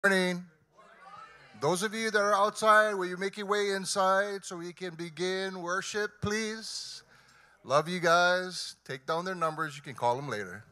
Morning. Those of you that are outside, will you make your way inside so we can begin worship, please? Love you guys. Take down their numbers. You can call them later.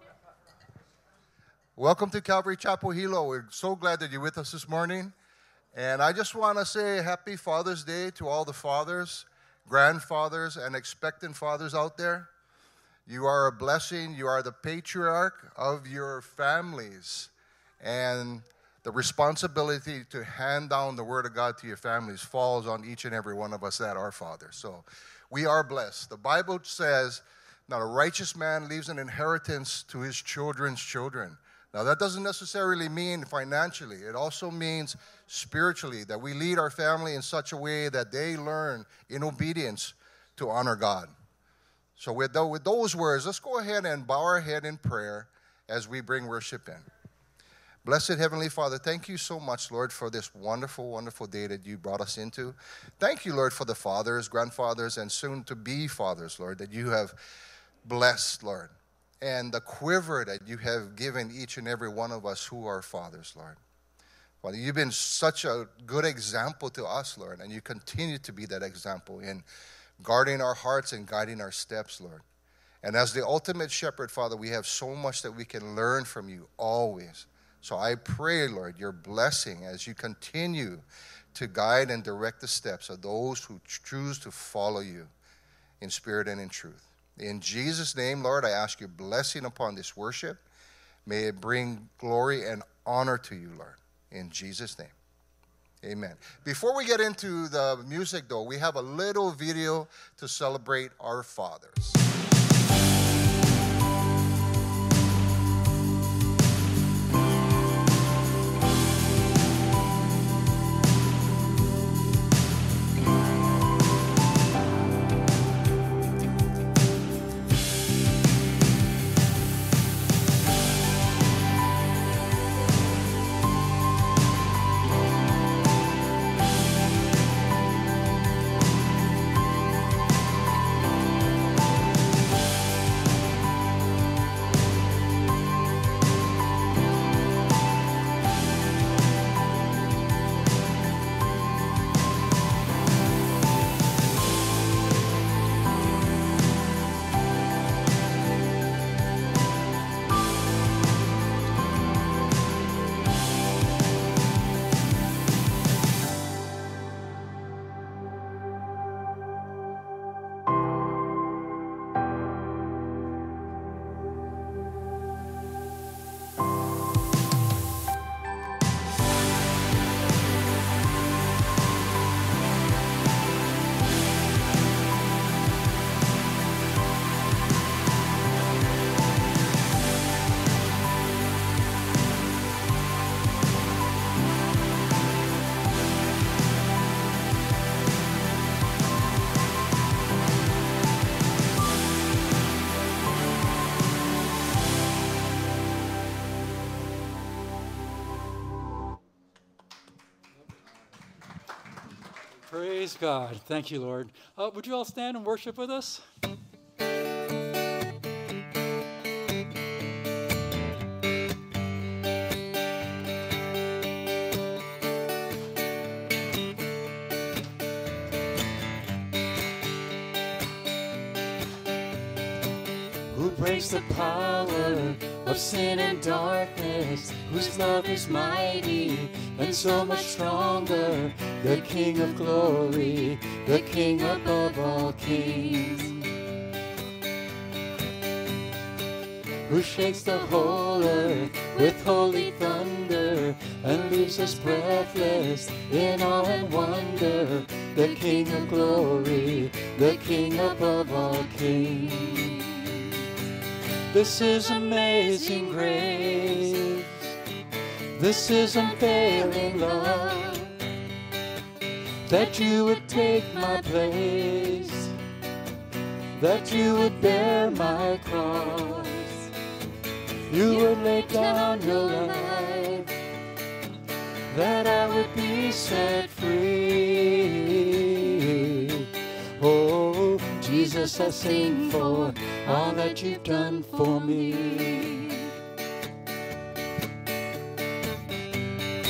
Welcome to Calvary Chapel Hilo. We're so glad that you're with us this morning. And I just want to say happy Father's Day to all the fathers, grandfathers, and expectant fathers out there. You are a blessing. You are the patriarch of your families. And the responsibility to hand down the Word of God to your families falls on each and every one of us that are fathers. So we are blessed. The Bible says, now a righteous man leaves an inheritance to his children's children. Now that doesn't necessarily mean financially. It also means spiritually, that we lead our family in such a way that they learn in obedience to honor God. So with those words, let's go ahead and bow our head in prayer as we bring worship in. Blessed Heavenly Father, thank you so much, Lord, for this wonderful, wonderful day that you brought us into. Thank you, Lord, for the fathers, grandfathers, and soon-to-be fathers, Lord, that you have blessed, Lord, and the quiver that you have given each and every one of us who are fathers, Lord. Father, you've been such a good example to us, Lord, and you continue to be that example in guarding our hearts and guiding our steps, Lord. And as the ultimate shepherd, Father, we have so much that we can learn from you always. So I pray, Lord, your blessing as you continue to guide and direct the steps of those who choose to follow you in spirit and in truth. In Jesus' name, Lord, I ask your blessing upon this worship. May it bring glory and honor to you, Lord. In Jesus' name, amen. Before we get into the music, though, we have a little video to celebrate our fathers. Praise God. Thank you, Lord. Would you all stand and worship with us? Who breaks the power of sin and darkness, whose love is mighty and so much stronger, the King of glory, the King above all kings. Who shakes the whole earth with holy thunder and leaves us breathless in awe and wonder, the King of glory, the King above all kings. This is amazing grace. This is unfailing love, that you would take my place, that you would bear my cross, you would lay down your life, that I would be set free. Oh, Jesus, I sing for all that you've done for me.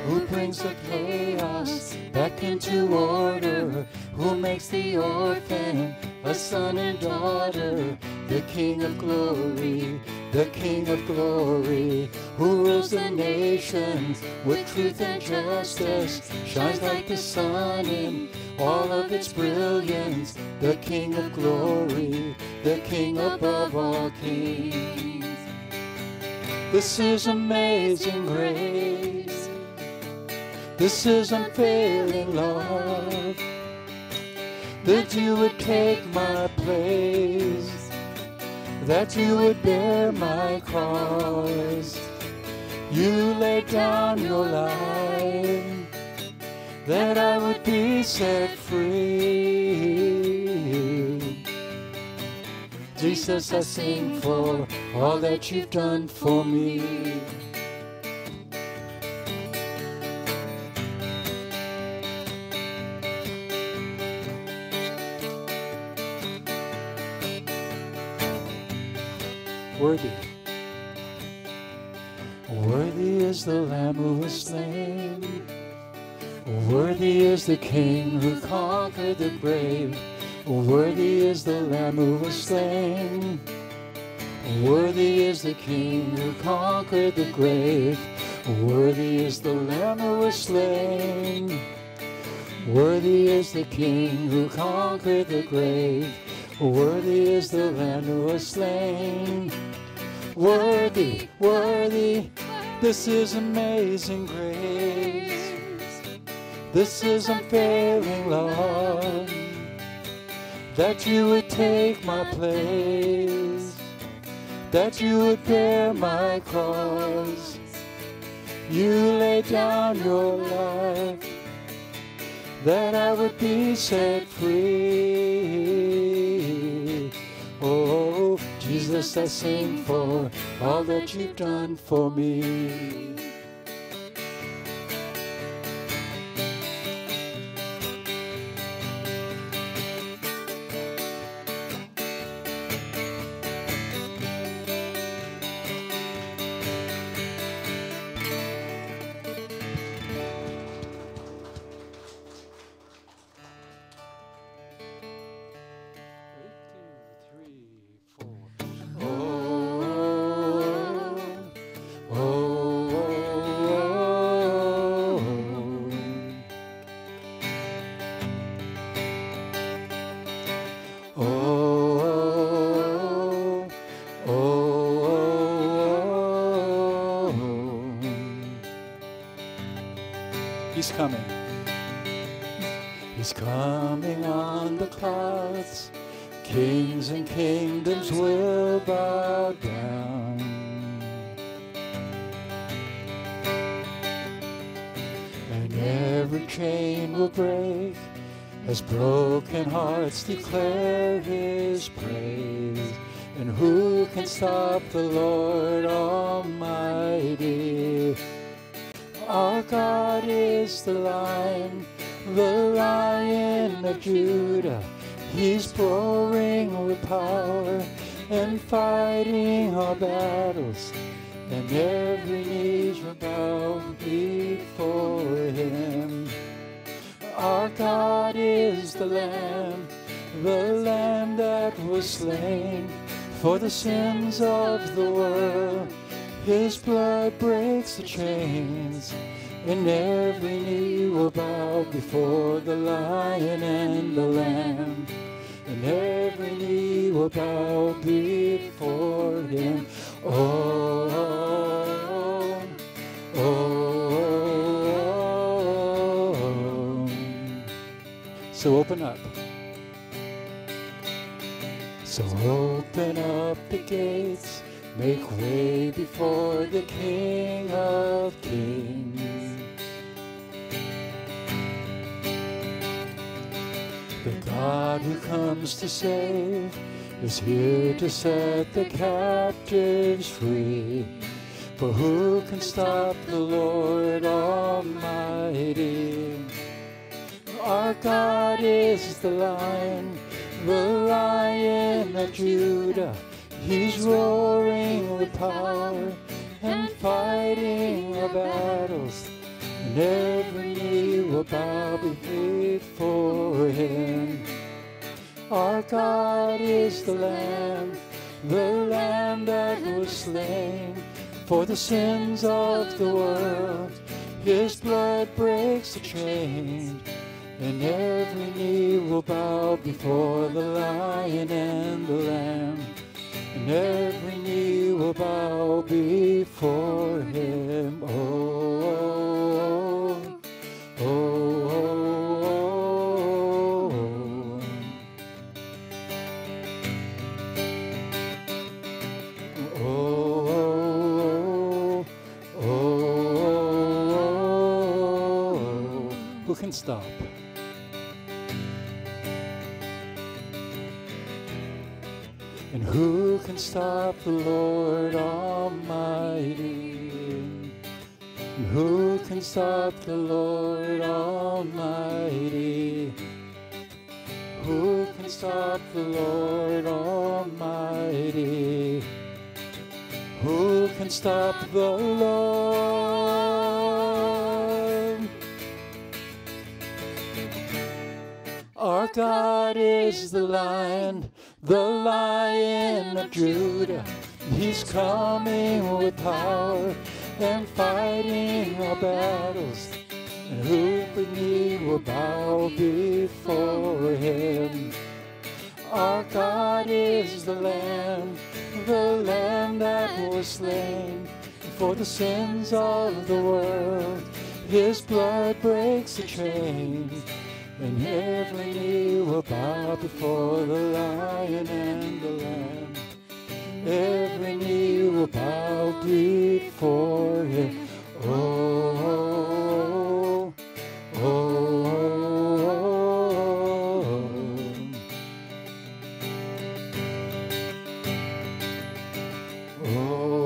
who brings the chaos back into order, who makes the orphan a son and daughter, the King of glory, the King of glory, who rules the nations with truth and justice, shines like the sun in all of its brilliance, the King of glory, the King above all kings. This is amazing grace. This is unfailing love, that you would take my place, that you would bear my cross. You laid down your life, that I would be set free. Jesus, I sing for all that you've done for me. Worthy. Worthy is the Lamb who was slain. Worthy is the King who conquered the grave. Worthy is the Lamb who was slain. Worthy is the King who conquered the grave. Worthy is the Lamb who was slain. Worthy is the King who conquered the grave. Worthy is the Lamb who was slain. Worthy, worthy, this is amazing grace. This is unfailing love, that you would take my place, that you would bear my cross. You laid down your life, that I would be set free. Oh, Jesus, I sing for all that you've done for me. He's coming. He's coming on the clouds. Kings and kingdoms will bow down. And every chain will break as broken hearts declare His praise. And who can stop the Lord Almighty? Our God is the Lion of Judah. He's roaring with power and fighting our battles, and every knee shall bow before Him. Our God is the Lamb that was slain for the sins of the world. His blood breaks the chains, and every knee will bow before the Lion and the Lamb, and every knee will bow before Him. Oh, oh, oh. So open up. So open up the gates. Make way before the King of Kings. The God who comes to save is here to set the captives free. For who can stop the Lord Almighty? Our God is the Lion of Judah. He's roaring with power and fighting our battles, and and every knee will bow before him. Our God is the Lamb that was slain for the sins of the world. His blood breaks the chain, and every knee will bow before the Lion and the Lamb, and every knee will bow before him. Oh, oh, oh, oh, oh, oh. Who can stop? And who can stop the Lord Almighty? And who can stop the Lord Almighty? Who can stop the Lord Almighty? Who can stop the Lord? Our God is the Lion of Judah. He's coming with power and fighting our battles. And who knee will bow before him? Our God is the Lamb that was slain for the sins of the world. His blood breaks the chain, and every knee will bow before the Lion and the Lamb. Every knee will bow before him. Oh, oh, oh, oh,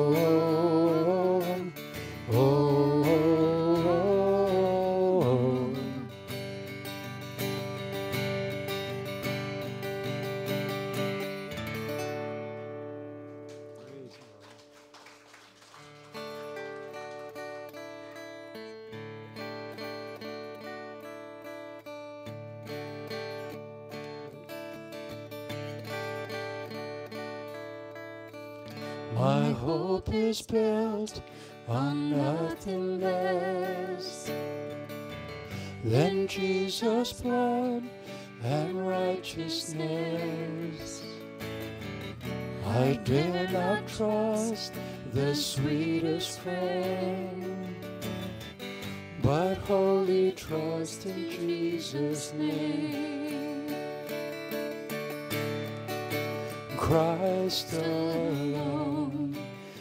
oh, oh, oh. My hope is built on nothing less than Jesus' blood and righteousness. I dare not trust the sweetest friend, but wholly trust in Jesus' name. Christ alone,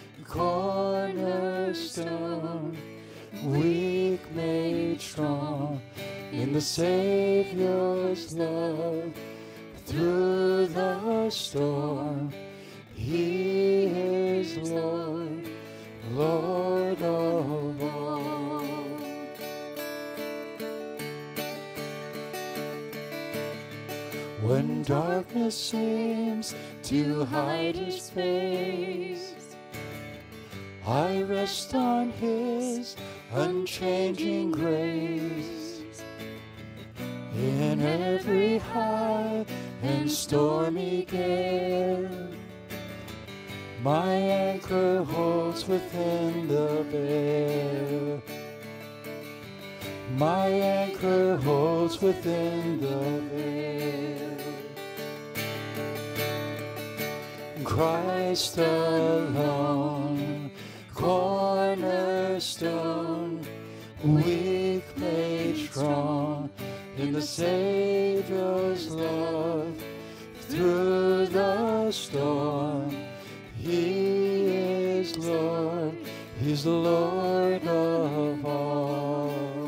cornerstone, weak made strong in the Savior's love. Through the storm, He is Lord, Lord of all. When darkness seems to hide His face, I rest on His unchanging grace. In every high and stormy gale, my anchor holds within the veil. My anchor holds within the veil. Christ alone, cornerstone, weak made strong in the Savior's love. Through the storm, He is Lord, He's the Lord of all.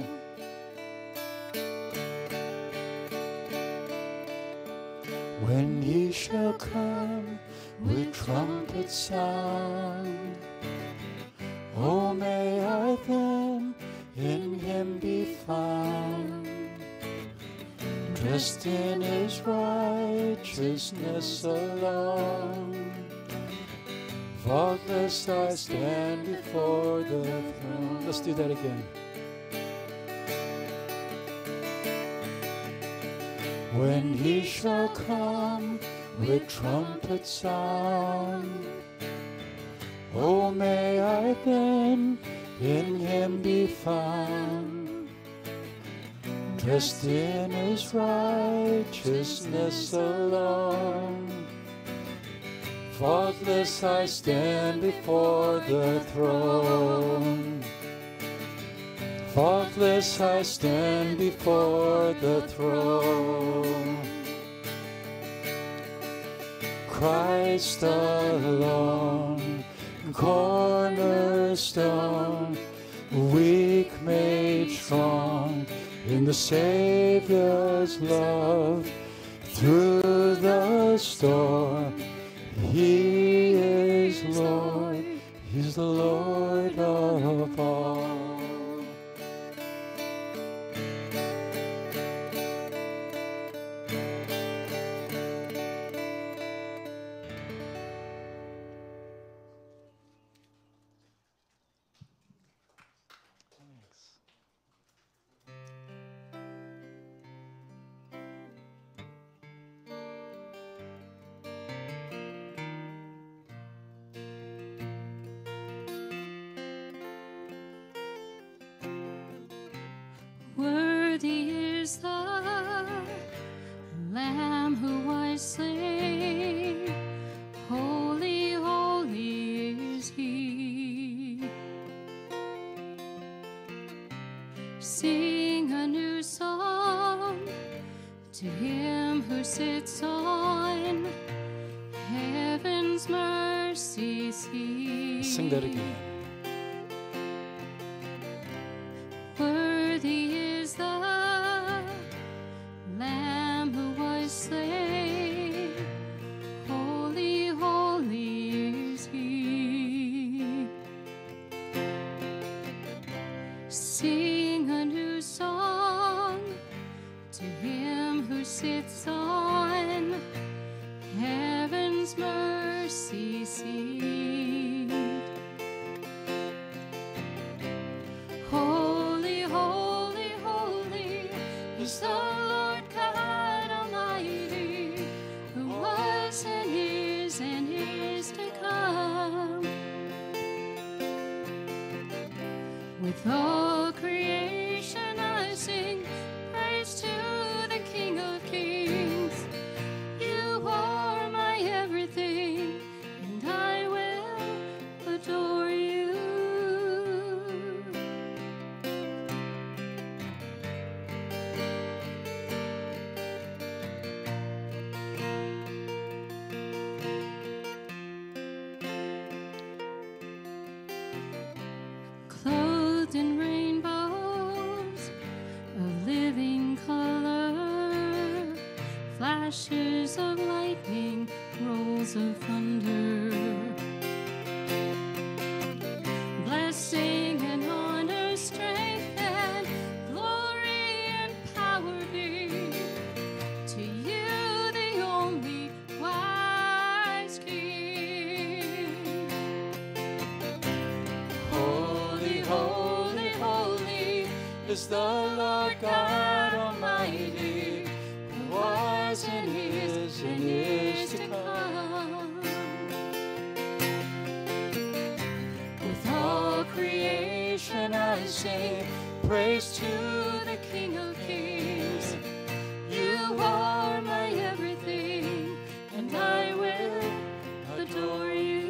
When He shall come with trumpet sound, oh, may I then in Him be found, dressed in His righteousness alone. Faultless I stand before the throne. Let's do that again. when he shall come with trumpet sound. Oh, may I then in him be found, dressed in his righteousness alone. Faultless I stand before the throne. Faultless I stand before the throne. Christ alone, cornerstone, weak made strong in the Savior's love. Through the storm, he is Lord, he's the Lord of all. Worthy is the Lamb who was slain. Holy, holy is he. Sing a new song to him who sits on heaven's mercy seat. Sing that again. Worthy is the Lamb who was slain. Holy, holy is he. Sing a new song to him who sits on heaven's mercy seat. Holy, holy, holy is the Lord God Almighty, who was and is to come. With all creation I sing praise to the King of Kings. You are my everything, and I will adore you. Clothed in rainbows of living color, flashes of lightning, rolls of thunder. Blessing and honor, strength and glory and power be to you, the only wise King. Holy, holy, holy Is the Lord God Almighty, who was and is to come. With all creation I sing praise to the King of Kings. You are my everything, and I will adore you.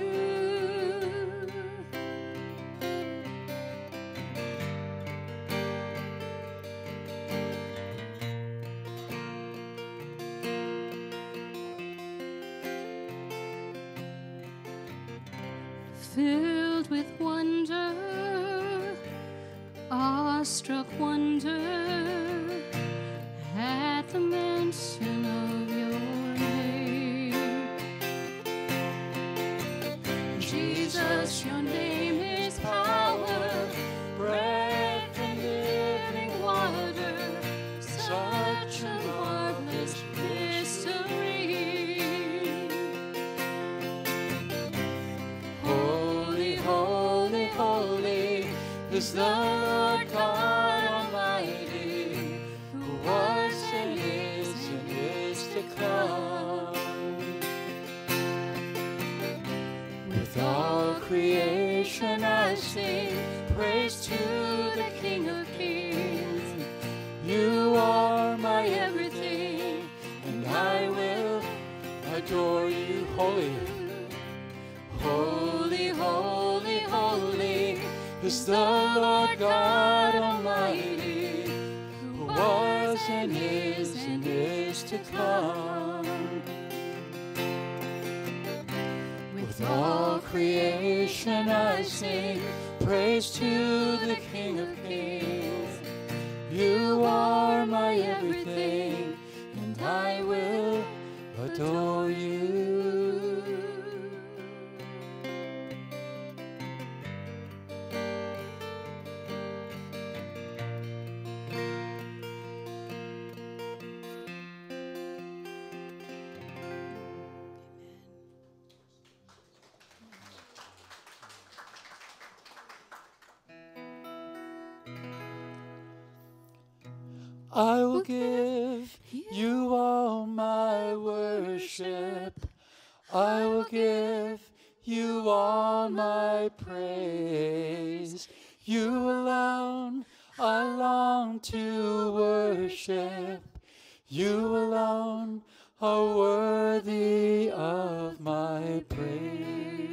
Filled with wonder, awestruck wonder, at the mention of your name. Jesus, your name is power, breath and living water, such a marvelous mystery. Holy, holy, holy is the Lord God Almighty, who was and creation I sing praise to the King of Kings. You are my everything, and I will adore you. Holy, holy, holy, holy is the Lord God Almighty, who was and is to come. With all creation I sing praise to the King of Kings. You are my everything, and I will adore you. I will give you all my worship. I will give you all my praise. You alone I long to worship. You alone are worthy of my praise.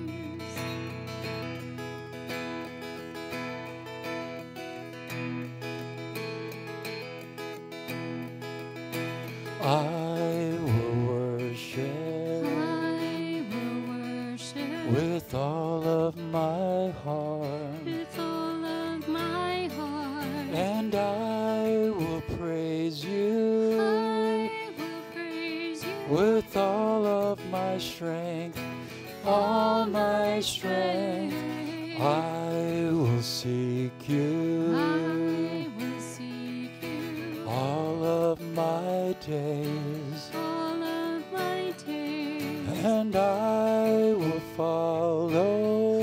I will worship with all of my heart, and I will praise you with all of my strength, all my strength. I will seek you all of my days, and I will follow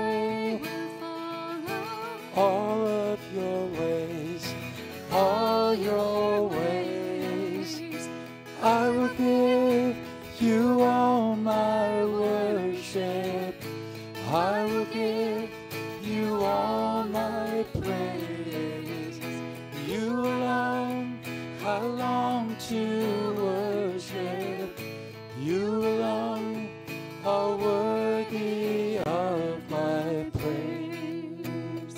all of your ways, all your ways. I will give you all my worship. I will give you all my praise. You alone I long to worship. You alone are worthy of my praise.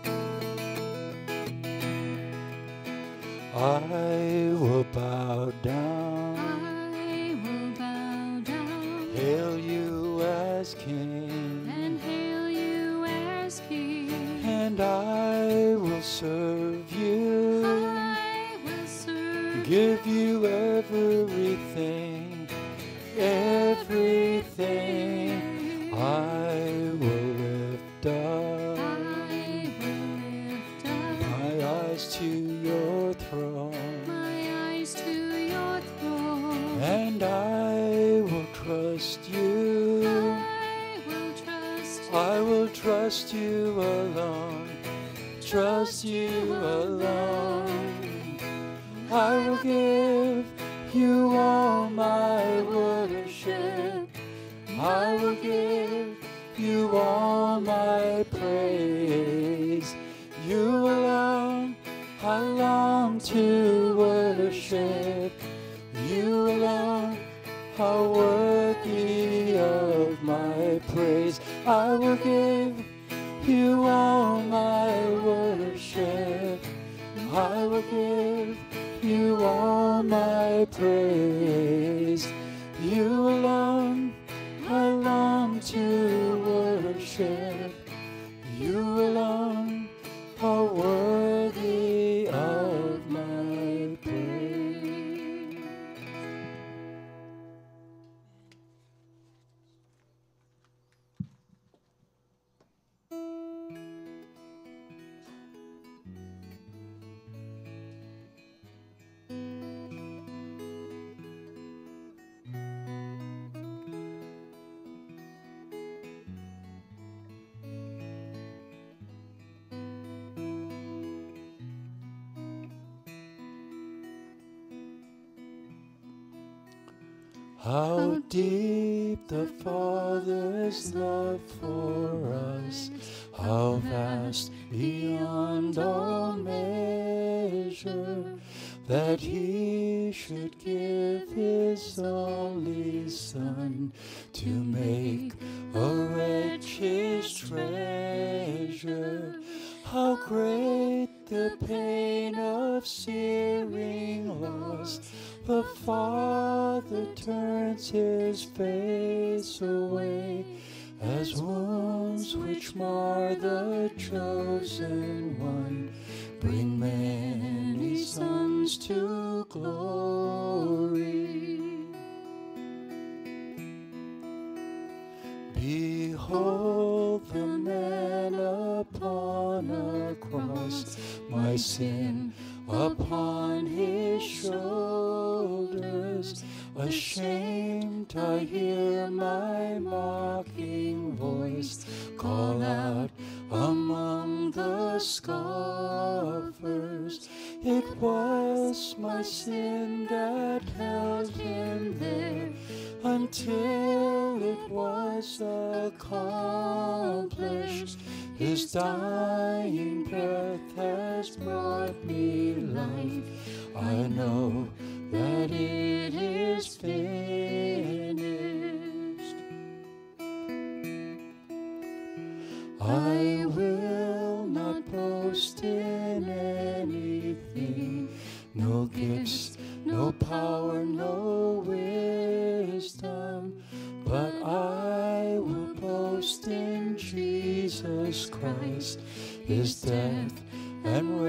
I will bow down, hail you as King, and I will serve you, give you everything, everything. I will lift up my eyes to your throne, and I will trust you. I will trust you alone, trust you alone. I will give you all my worship. I will give you all my praise. You alone I long to worship. You alone are worthy of my praise. I will give you all my worship. I will give you all my praise. You alone I long to worship. You alone are worthy of my praise. How deep the Father's love for us, how vast beyond all measure, that he should give his only Son to make a wretch his treasure. How great the pain of searing loss, the Father turns his face away, as wounds which mar the chosen one bring many sons to glory. Behold the man upon a cross, my sin upon his shoulders. Ashamed, I hear my mocking voice call out among the scoffers. It was my sin that held him there until it was accomplished. His dying breath has brought me life. I know that it is finished. I will not boast in anything, no gifts, no power, no wisdom, but I will boast in Jesus Christ, his death and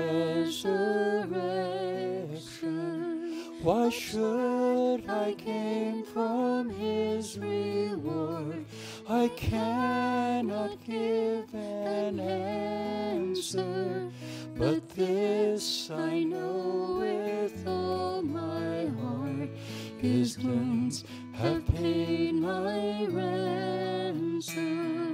resurrection. Why should I gain from his reward? I cannot give an answer, but this I know with all my heart, his wounds have paid my ransom.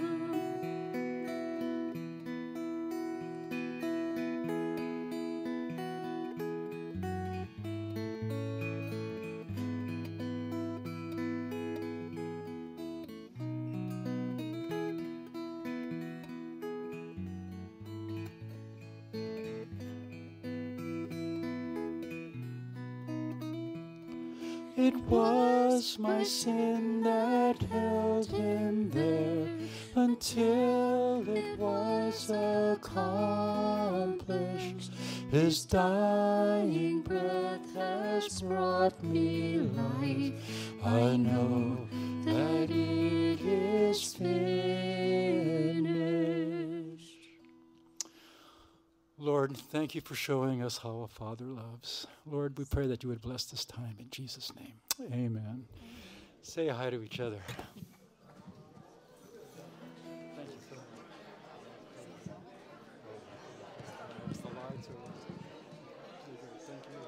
It was my sin that held him there until it was accomplished. His dying breath has brought me life. I know that it is finished. Lord, thank you for showing us how a father loves. Lord, we pray that you would bless this time in Jesus' name. Amen. Say hi to each other. Thank you so much. The lights are thank you.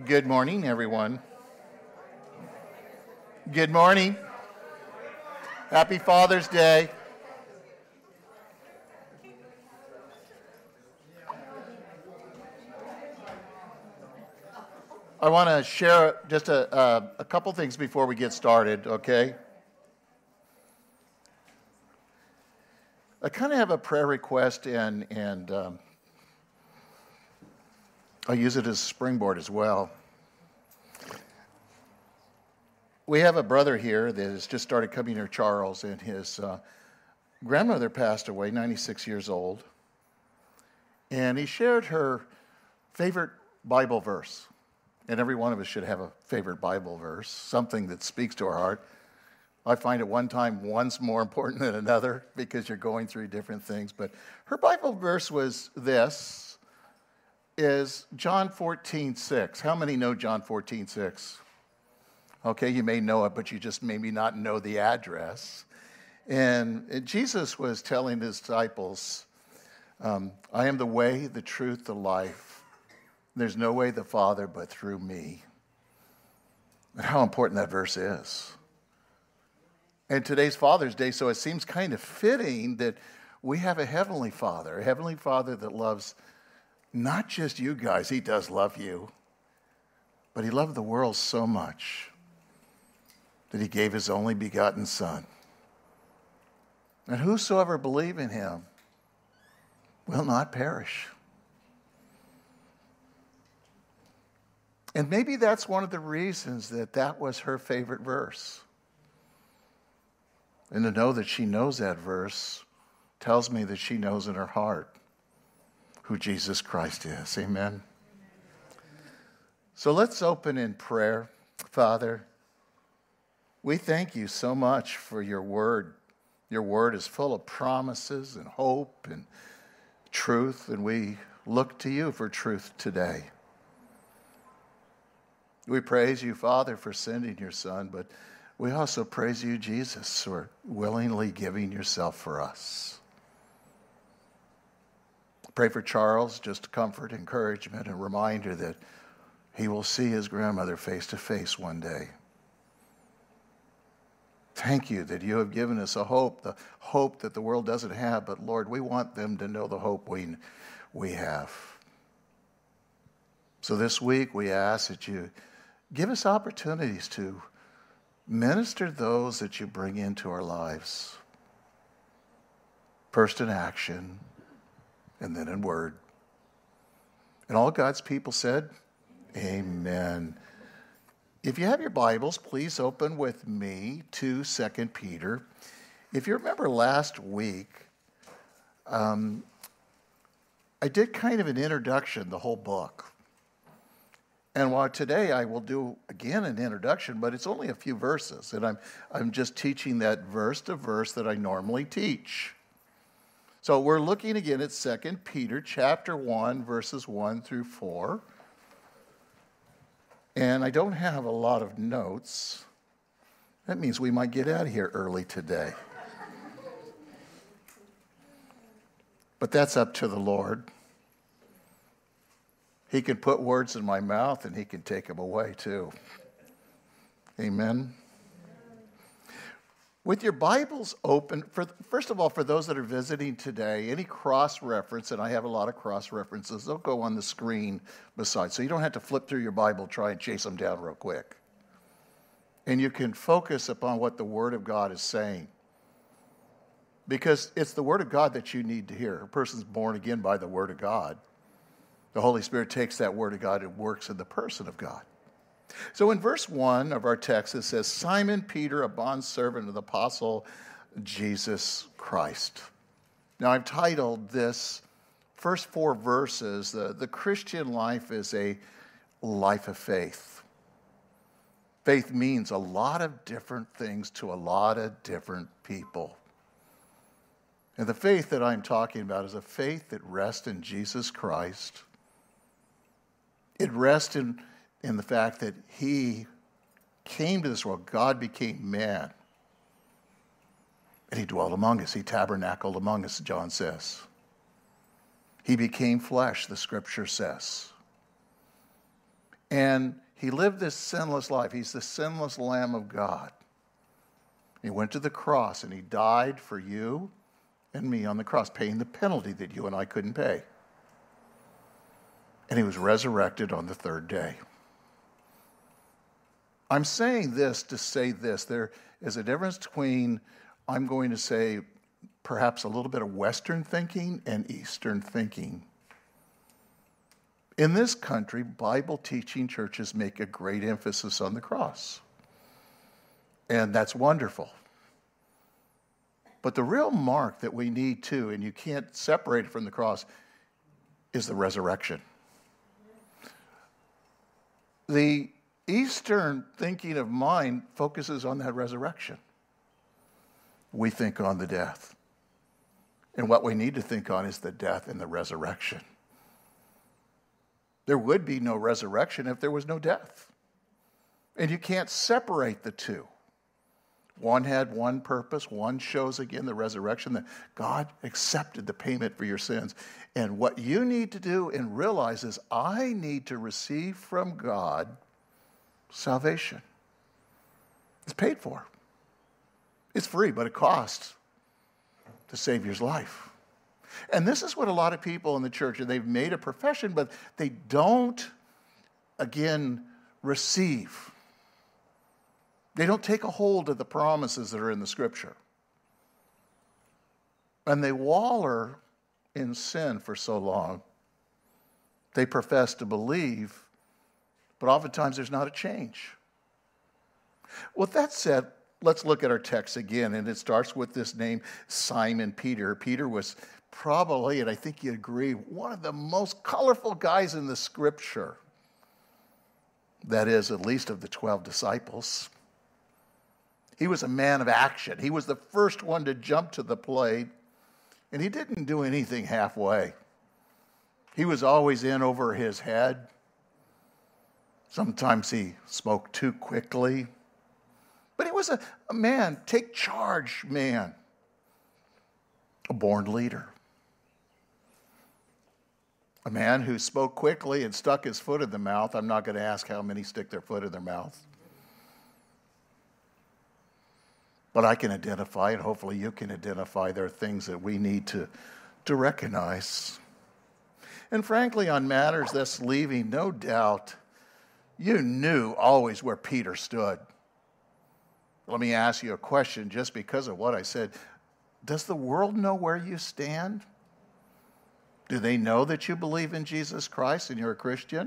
Good morning, everyone. Good morning. Happy Father's Day. I want to share just a couple things before we get started, okay? I kind of have a prayer request, and I'll use it as a springboard as well. We have a brother here that has just started coming here, Charles, and his grandmother passed away, 96 years old. And he shared her favorite Bible verse. And every one of us should have a favorite Bible verse, something that speaks to our heart. I find at one time one's more important than another because you're going through different things. But her Bible verse was this, is John 14:6. How many know John 14:6? Okay, you may know it, but you just maybe not know the address. And Jesus was telling his disciples, I am the way, the truth, the life. There's no way to the Father but through me. And how important that verse is. And today's Father's Day, so it seems kind of fitting that we have a Heavenly Father that loves not just you guys, he does love you, but he loved the world so much that he gave his only begotten Son. And whosoever believe in him will not perish. And maybe that's one of the reasons that was her favorite verse. And to know that she knows that verse tells me that she knows in her heart who Jesus Christ is. Amen. So let's open in prayer. Father, we thank you so much for your word. Your word is full of promises and hope and truth, and we look to you for truth today. We praise you, Father, for sending your Son, but we also praise you, Jesus, for willingly giving yourself for us. Pray for Charles, just comfort, encouragement, and reminder that he will see his grandmother face to face one day. Thank you that you have given us a hope, the hope that the world doesn't have, but Lord, we want them to know the hope we have. So this week we ask that you give us opportunities to minister those that you bring into our lives. First in action, and then in word. And all God's people said, amen. If you have your Bibles, please open with me to 2 Peter. If you remember last week, I did kind of an introduction, the whole book. And while today I will do, again, an introduction, but it's only a few verses. And I'm just teaching that verse to verse that I normally teach. So we're looking again at 2 Peter chapter 1, verses 1 through 4. And I don't have a lot of notes. That means we might get out of here early today. But that's up to the Lord. He can put words in my mouth and he can take them away too. Amen. With your Bibles open, first of all, for those that are visiting today, any cross-reference, and I have a lot of cross-references, they'll go on the screen beside. So you don't have to flip through your Bible, try and chase them down real quick. And you can focus upon what the Word of God is saying. Because it's the Word of God that you need to hear. A person's born again by the Word of God. The Holy Spirit takes that Word of God and works in the person of God. So in verse 1 of our text, it says, Simon Peter, a bondservant of the apostle Jesus Christ. Now I've titled this first 4 verses, the Christian life is a life of faith. Faith means a lot of different things to a lot of different people. And the faith that I'm talking about is a faith that rests in Jesus Christ. It rests in the fact that he came to this world. God became man. And he dwelt among us. He tabernacled among us, John says. He became flesh, the scripture says. And he lived this sinless life. He's the sinless Lamb of God. He went to the cross and he died for you and me on the cross, paying the penalty that you and I couldn't pay. And he was resurrected on the third day. I'm saying this to say this. There is a difference between, I'm going to say, perhaps a little bit of Western thinking and Eastern thinking. In this country, Bible teaching churches make a great emphasis on the cross. And that's wonderful. But the real mark that we need too, and you can't separate it from the cross, is the resurrection. The Eastern thinking of mine focuses on that resurrection. We think on the death. And what we need to think on is the death and the resurrection. There would be no resurrection if there was no death. And you can't separate the two. One had one purpose. One shows again the resurrection, that God accepted the payment for your sins. And what you need to do and realize is, I need to receive from God salvation. It's paid for. It's free, but it costs the Savior's life. And this is what a lot of people in the church, they've made a profession, but they don't, again, receive. They don't take a hold of the promises that are in the Scripture. And they waller in sin for so long. They profess to believe, but oftentimes there's not a change. With that said, let's look at our text again, and it starts with this name, Simon Peter. Peter was probably, and I think you agree, one of the most colorful guys in the Scripture. That is, at least of the 12 disciples. He was a man of action. He was the first one to jump to the plate, and he didn't do anything halfway. He was always in over his head. Sometimes he spoke too quickly. But he was a man, take charge man, a born leader. A man who spoke quickly and stuck his foot in the mouth. I'm not going to ask how many stick their foot in their mouth. But I can identify, and hopefully you can identify, there are things that we need to recognize. And frankly, on matters that's leaving, no doubt, you knew always where Peter stood. Let me ask you a question just because of what I said. Does the world know where you stand? Do they know that you believe in Jesus Christ and you're a Christian?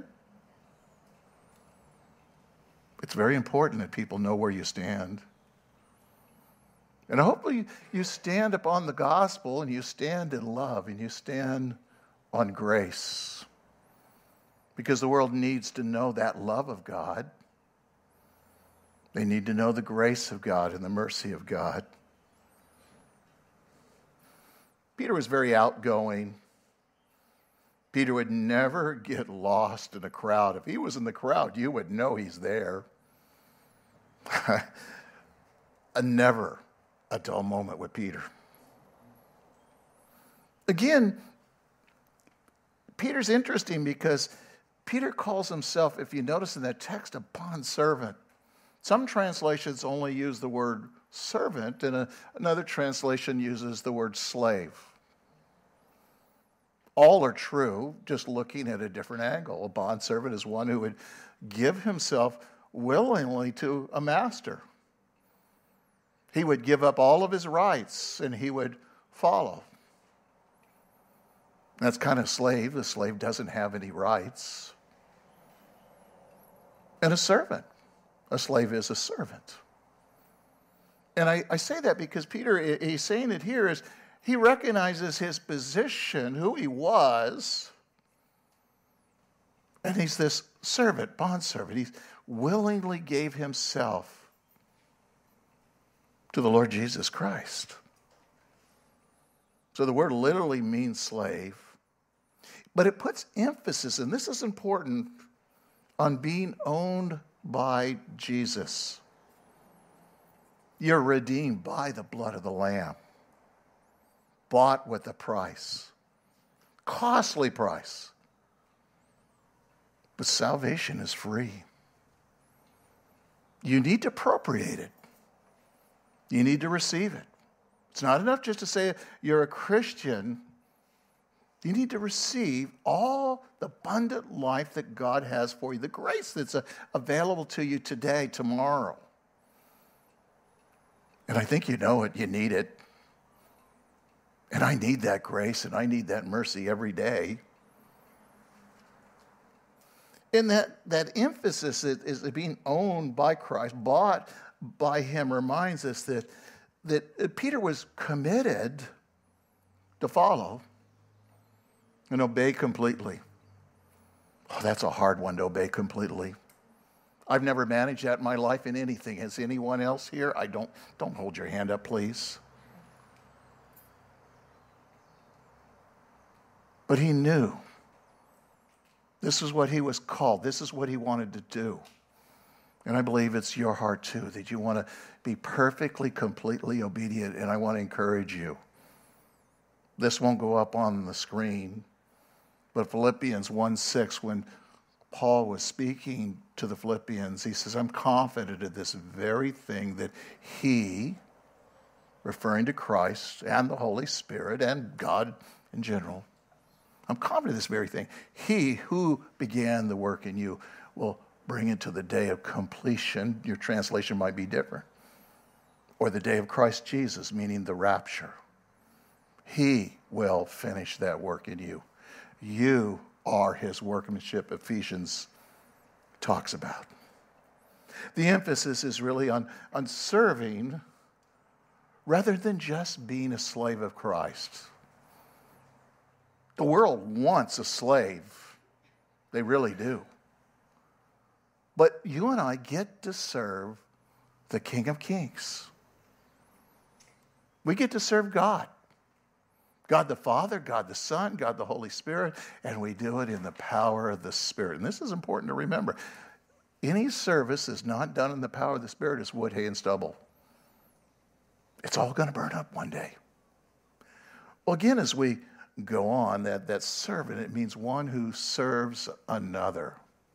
It's very important that people know where you stand. And hopefully you stand upon the gospel and you stand in love and you stand on grace. Because the world needs to know that love of God. They need to know the grace of God and the mercy of God. Peter was very outgoing. Peter would never get lost in a crowd. If he was in the crowd, you would know he's there. Never a dull moment with Peter. Again, Peter's interesting because Peter calls himself, if you notice in that text, a bondservant. Some translations only use the word servant, and another translation uses the word slave. All are true, just looking at a different angle. A bondservant is one who would give himself willingly to a master. He would give up all of his rights and he would follow. That's kind of slave. The slave doesn't have any rights. And a servant. A slave is a servant. And I say that because Peter, he's saying it here, is he recognizes his position, who he was, and he's this servant, bondservant. He willingly gave himself to the Lord Jesus Christ. So the word literally means slave, but it puts emphasis, and this is important, on being owned by Jesus. You're redeemed by the blood of the Lamb, bought with a price, costly price. But salvation is free. You need to appropriate it. You need to receive it. It's not enough just to say you're a Christian. You need to receive all the abundant life that God has for you, the grace that's available to you today, tomorrow. And I think you know it, you need it. And I need that grace and I need that mercy every day. And that emphasis is being owned by Christ, bought by him, reminds us that Peter was committed to follow and obey completely. Oh, that's a hard one to obey completely. I've never managed that in my life in anything. Has anyone else here? Don't hold your hand up, please. But he knew this is what he was called. This is what he wanted to do. And I believe it's your heart too, that you want to be perfectly, completely obedient. And I want to encourage you. This won't go up on the screen, but Philippians 1:6, when Paul was speaking to the Philippians, he says, I'm confident of this very thing, that he, referring to Christ and the Holy Spirit and God in general, I'm confident of this very thing. He who began the work in you will bring it to the day of completion. Your translation might be different. Or the day of Christ Jesus, meaning the rapture. He will finish that work in you. You are his workmanship, Ephesians talks about. The emphasis is really on serving rather than just being a slave of Christ. The world wants a slave. They really do. But you and I get to serve the King of Kings. We get to serve God. God the Father, God the Son, God the Holy Spirit, and we do it in the power of the Spirit. And this is important to remember. Any service is not done in the power of the Spirit is wood, hay, and stubble. It's all going to burn up one day. Well, again, as we go on, that servant, it means one who serves another.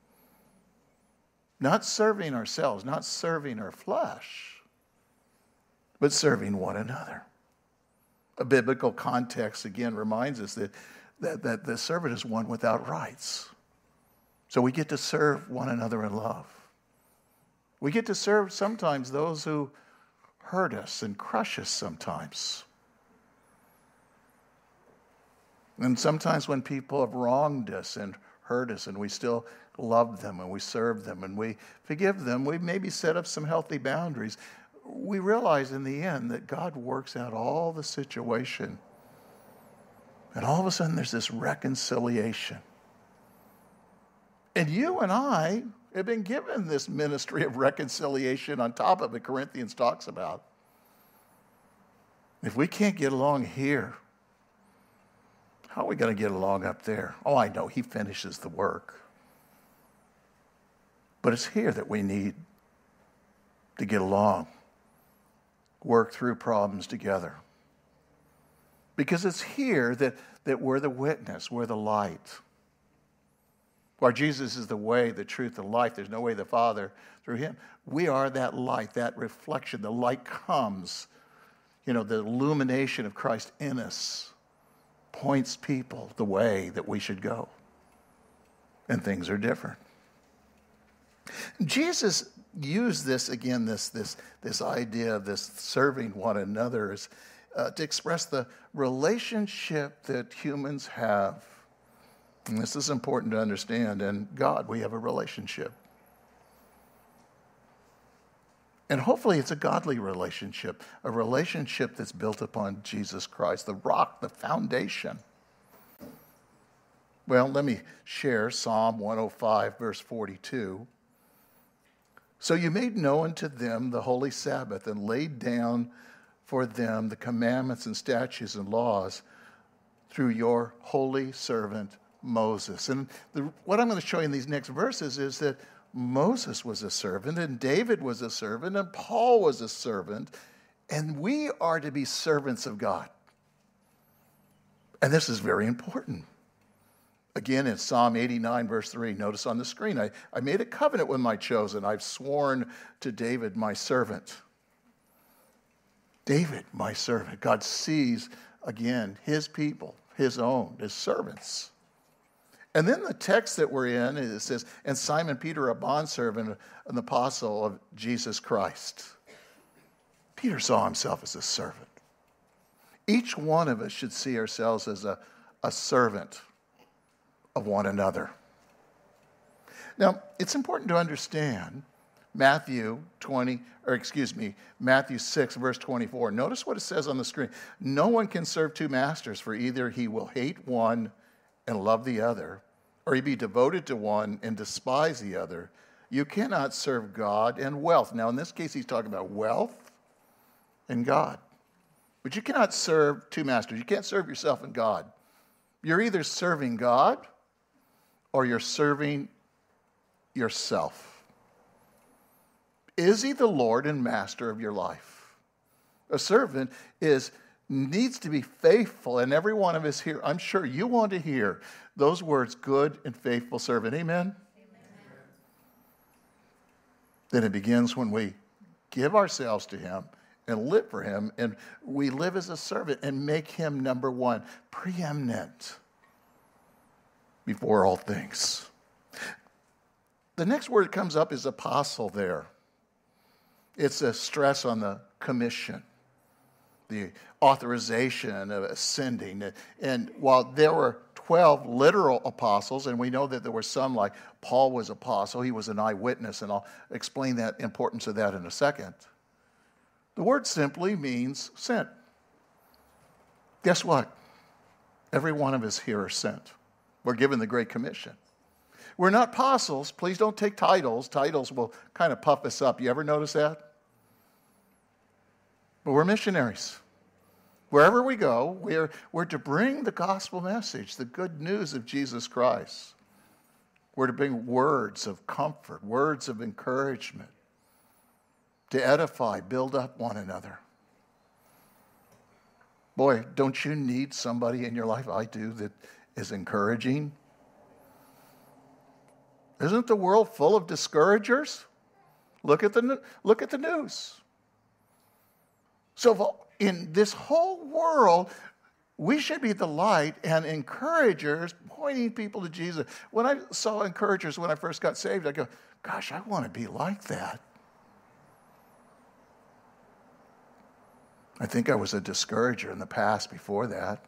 Not serving ourselves, not serving our flesh, but serving one another. A biblical context, again, reminds us that the servant is one without rights. So we get to serve one another in love. We get to serve sometimes those who hurt us and crush us sometimes. And sometimes when people have wronged us and hurt us and we still love them and we serve them and we forgive them, we maybe set up some healthy boundaries. We realize in the end that God works out all the situation. And all of a sudden there's this reconciliation. And you and I have been given this ministry of reconciliation on top of it, Corinthians talks about. If we can't get along here, how are we going to get along up there? Oh, I know, he finishes the work. But it's here that we need to get along, work through problems together. Because it's here that we're the witness, we're the light. While Jesus is the way, the truth, the life, there's no way to the Father through him. We are that light, that reflection. The light comes, the illumination of Christ in us points people the way that we should go. And things are different. Jesus used this, again, this idea of this serving one another is, to express the relationship that humans have. And this is important to understand. And God, we have a relationship. And hopefully it's a godly relationship, a relationship that's built upon Jesus Christ, the rock, the foundation. Well, let me share Psalm 105, verse 42. So you made known to them the holy Sabbath and laid down for them the commandments and statutes and laws through your holy servant Moses. And what I'm going to show you in these next verses is that Moses was a servant, and David was a servant, and Paul was a servant, and we are to be servants of God. And this is very important. Again, in Psalm 89, verse 3, notice on the screen, I made a covenant with my chosen. I've sworn to David, my servant. David, my servant. God sees, again, his people, his own, his servants. And then the text that we're in, it says, and Simon Peter, a bondservant, an apostle of Jesus Christ. Peter saw himself as a servant. Each one of us should see ourselves as a servant of one another. Now, it's important to understand Matthew 6, verse 24. Notice what it says on the screen. No one can serve two masters, for either he will hate one and love the other, or he be devoted to one and despise the other. You cannot serve God and wealth. Now, in this case, he's talking about wealth and God. But you cannot serve two masters. You can't serve yourself and God. You're either serving God or you're serving yourself. Is he the Lord and master of your life? A servant needs to be faithful, and every one of us here, I'm sure you want to hear those words, good and faithful servant. Amen? Amen. Then it begins when we give ourselves to him and live for him, and we live as a servant and make him number one, preeminent before all things. The next word that comes up is apostle there. It's a stress on the commission, the authorization of ascending. And while there were 12 literal apostles, and we know that there were some like Paul was apostle, he was an eyewitness, and I'll explain that importance of that in a second. The word simply means sent. Guess what? Every one of us here are sent. We're given the Great Commission. We're not apostles. Please don't take titles. Titles will kind of puff us up. You ever notice that? But we're missionaries. Wherever we go, we're to bring the gospel message, the good news of Jesus Christ. We're to bring words of comfort, words of encouragement, to edify, build up one another. Boy, don't you need somebody in your life? I do, that is encouraging. Isn't the world full of discouragers? Look at the news. So in this whole world, we should be the light and encouragers, pointing people to Jesus. When I saw encouragers when I first got saved, I go, gosh, I want to be like that. I think I was a discourager in the past before that.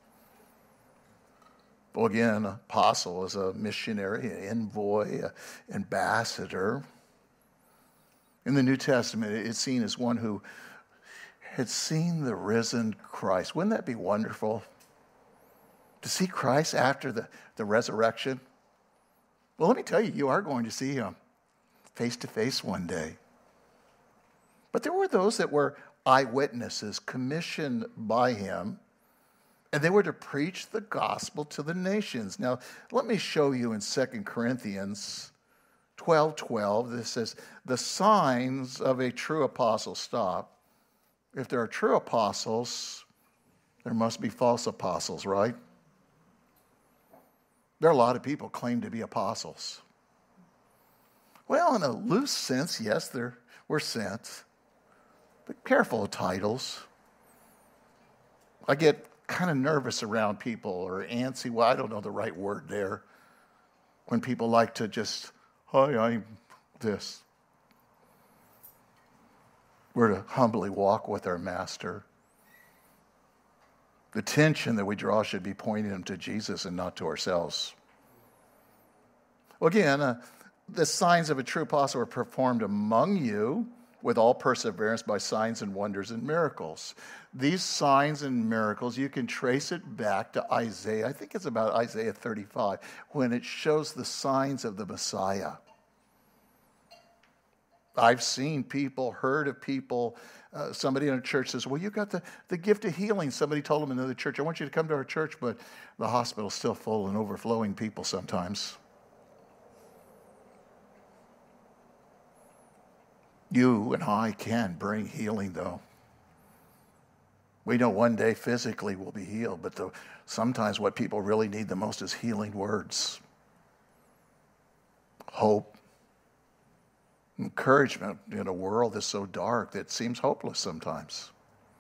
Well, again, an apostle is a missionary, an envoy, an ambassador. In the New Testament, it's seen as one who had seen the risen Christ. Wouldn't that be wonderful? To see Christ after the resurrection? Well, let me tell you, you are going to see him face to face one day. But there were those that were eyewitnesses commissioned by him, and they were to preach the gospel to the nations. Now, let me show you in 2 Corinthians 12:12. This says, the signs of a true apostle. Stop. If there are true apostles, there must be false apostles, right? There are a lot of people claim to be apostles. Well, in a loose sense, yes, we're sent. But careful of titles. I get kind of nervous around people, or antsy. Well, I don't know the right word there. When people like to just, hi, I'm this. We're to humbly walk with our master. The tension that we draw should be pointing them to Jesus and not to ourselves. Well, again, the signs of a true apostle are performed among you with all perseverance by signs and wonders and miracles. These signs and miracles, you can trace it back to Isaiah. I think it's about Isaiah 35, when it shows the signs of the Messiah. I've seen people, heard of people, somebody in a church says, well, you got the gift of healing. Somebody told them in another church, I want you to come to our church, but the hospital's still full and overflowing people sometimes. You and I can bring healing, though. We know one day physically we'll be healed, but sometimes what people really need the most is healing words, hope, encouragement in a world that's so dark that it seems hopeless sometimes.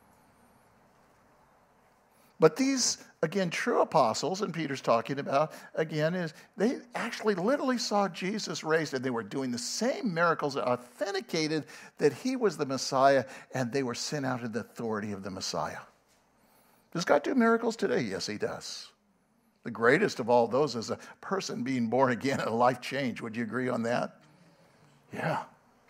But these, again, true apostles, and Peter's talking about, again, is they actually literally saw Jesus raised, and they were doing the same miracles that authenticated that he was the Messiah, and they were sent out in the authority of the Messiah. Does God do miracles today? Yes, he does. The greatest of all those is a person being born again and a life change. Would you agree on that? Yeah.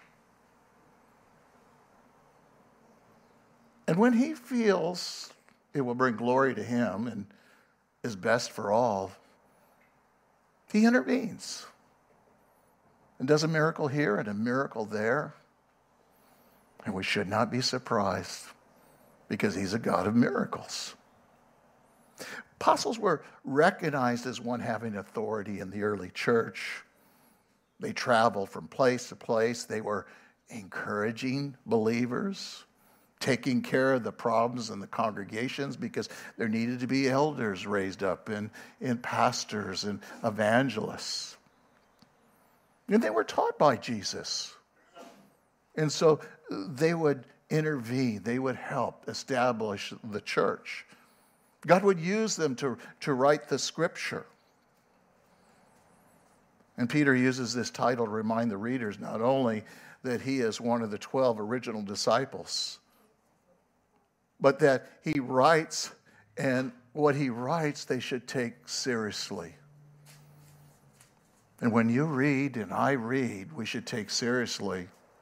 And when he feels it will bring glory to him and is best for all, he intervenes and does a miracle here and a miracle there. And we should not be surprised because he's a God of miracles. Apostles were recognized as one having authority in the early church. They traveled from place to place. They were encouraging believers, taking care of the problems in the congregations because there needed to be elders raised up and pastors and evangelists. And they were taught by Jesus. And so they would intervene. They would help establish the church. God would use them to write the scripture. And Peter uses this title to remind the readers not only that he is one of the 12 original disciples, but that he writes, and what he writes they should take seriously. And when you read and I read, we should take seriously.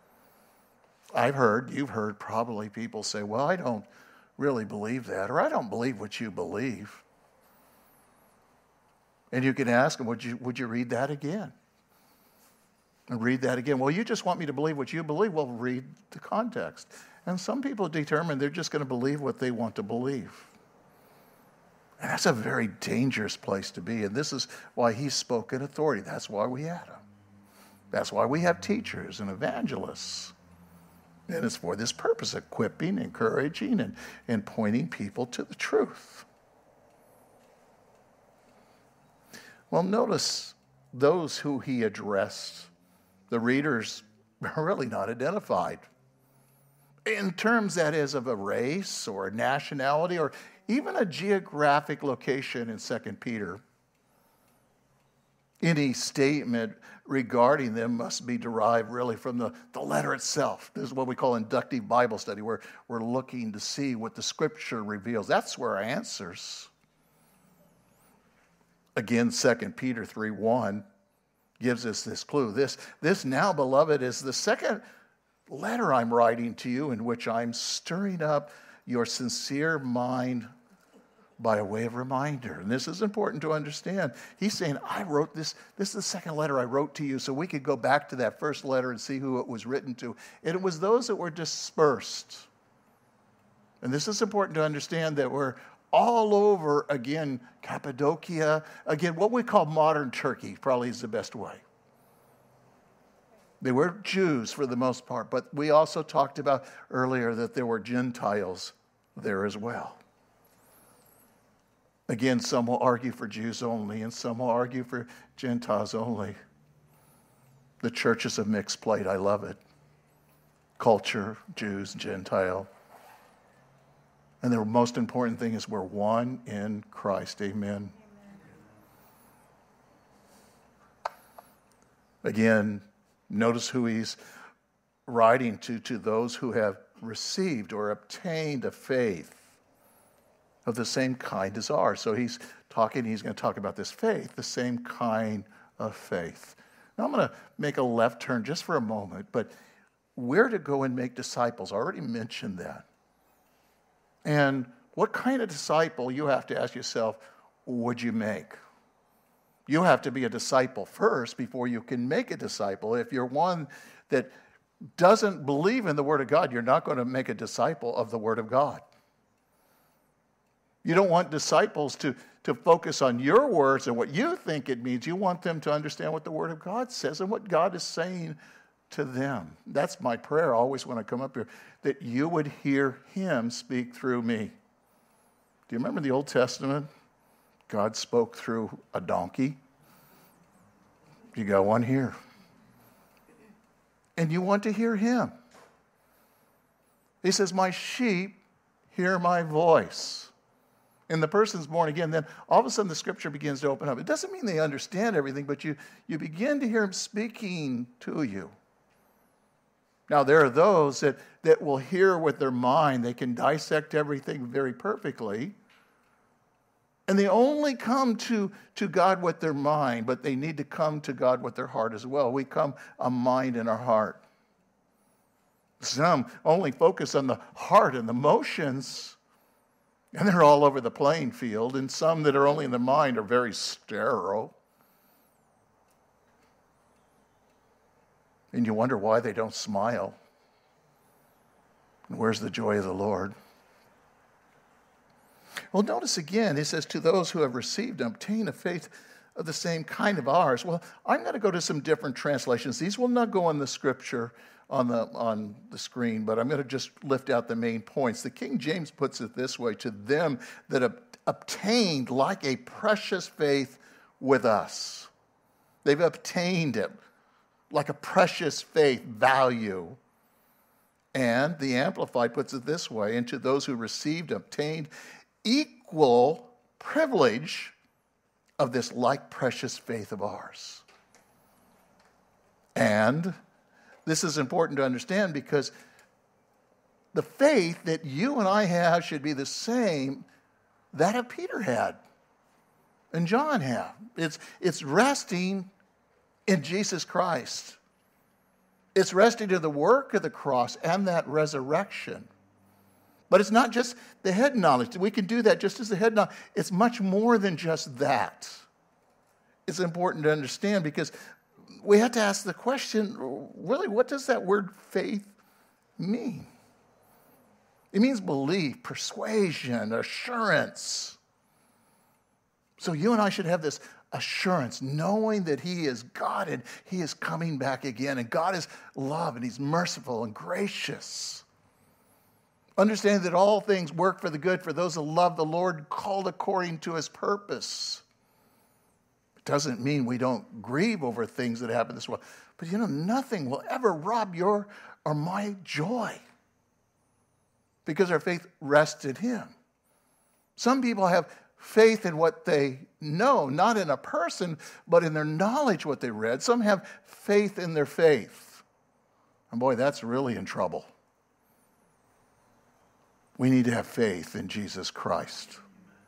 You've heard probably people say, well, I don't really believe that, or I don't believe what you believe. And you can ask them, would you read that again? And read that again. Well, you just want me to believe what you believe. Well, read the context. And some people determine they're just going to believe what they want to believe. And that's a very dangerous place to be. And this is why he spoke in authority. That's why we had him. That's why we have teachers and evangelists. And it's for this purpose, equipping, encouraging, and pointing people to the truth. Well, notice those who he addressed. The readers are really not identified. In terms, that is, of a race or a nationality or even a geographic location in 2 Peter. Any statement regarding them must be derived really from the letter itself. This is what we call inductive Bible study, where we're looking to see what the Scripture reveals. That's where our answers. Again, 2 Peter 3:1 gives us this clue. This now, beloved, is the second letter I'm writing to you in which I'm stirring up your sincere mind by a way of reminder. And this is important to understand. He's saying, I wrote this. This is the second letter I wrote to you, so we could go back to that first letter and see who it was written to. And it was those that were dispersed. And this is important to understand that we're all over, again, Cappadocia. Again, what we call modern Turkey probably is the best way. They were Jews for the most part, but we also talked about earlier that there were Gentiles there as well. Again, some will argue for Jews only, and some will argue for Gentiles only. The church is a mixed plate. I love it. Culture, Jews, Gentile. And the most important thing is we're one in Christ. Amen. Again, notice who he's writing to those who have received or obtained a faith of the same kind as ours. So he's going to talk about this faith, the same kind of faith. Now I'm going to make a left turn just for a moment, but where to go and make disciples? I already mentioned that. And what kind of disciple, you have to ask yourself, would you make? You have to be a disciple first before you can make a disciple. If you're one that doesn't believe in the Word of God, you're not going to make a disciple of the Word of God. You don't want disciples to focus on your words and what you think it means. You want them to understand what the Word of God says and what God is saying to them. That's my prayer always when I come up here, that you would hear Him speak through me. Do you remember the Old Testament? God spoke through a donkey. You got one here. And you want to hear him. He says, my sheep hear my voice. And the person's born again. Then all of a sudden the scripture begins to open up. It doesn't mean they understand everything, but you begin to hear him speaking to you. Now, there are those that will hear with their mind. They can dissect everything very perfectly. And they only come to God with their mind, but they need to come to God with their heart as well. We come a mind and our heart. Some only focus on the heart and the emotions, and they're all over the playing field. And some that are only in the mind are very sterile. And you wonder why they don't smile. And where's the joy of the Lord? Well, notice again, it says, to those who have received and obtained a faith of the same kind of ours. Well, I'm going to go to some different translations. These will not go on the scripture on the screen, but I'm going to just lift out the main points. The King James puts it this way: to them that have obtained like a precious faith with us. They've obtained it like a precious faith value. And the Amplified puts it this way: and to those who received, obtained equal privilege of this like precious faith of ours. And this is important to understand because the faith that you and I have should be the same that Peter had and John had. It's resting in Jesus Christ. It's resting in the work of the cross and that resurrection. But it's not just the head knowledge. We can do that just as the head knowledge. It's much more than just that. It's important to understand because we have to ask the question, really, what does that word faith mean? It means belief, persuasion, assurance. So you and I should have this assurance, knowing that he is God and he is coming back again. And God is love and he's merciful and gracious. Understand that all things work for the good for those who love the Lord, called according to his purpose. It doesn't mean we don't grieve over things that happen this way. But nothing will ever rob your or my joy because our faith rests in him. Some people have faith in what they know, not in a person, but in their knowledge what they read. Some have faith in their faith. And boy, that's really in trouble. We need to have faith in Jesus Christ.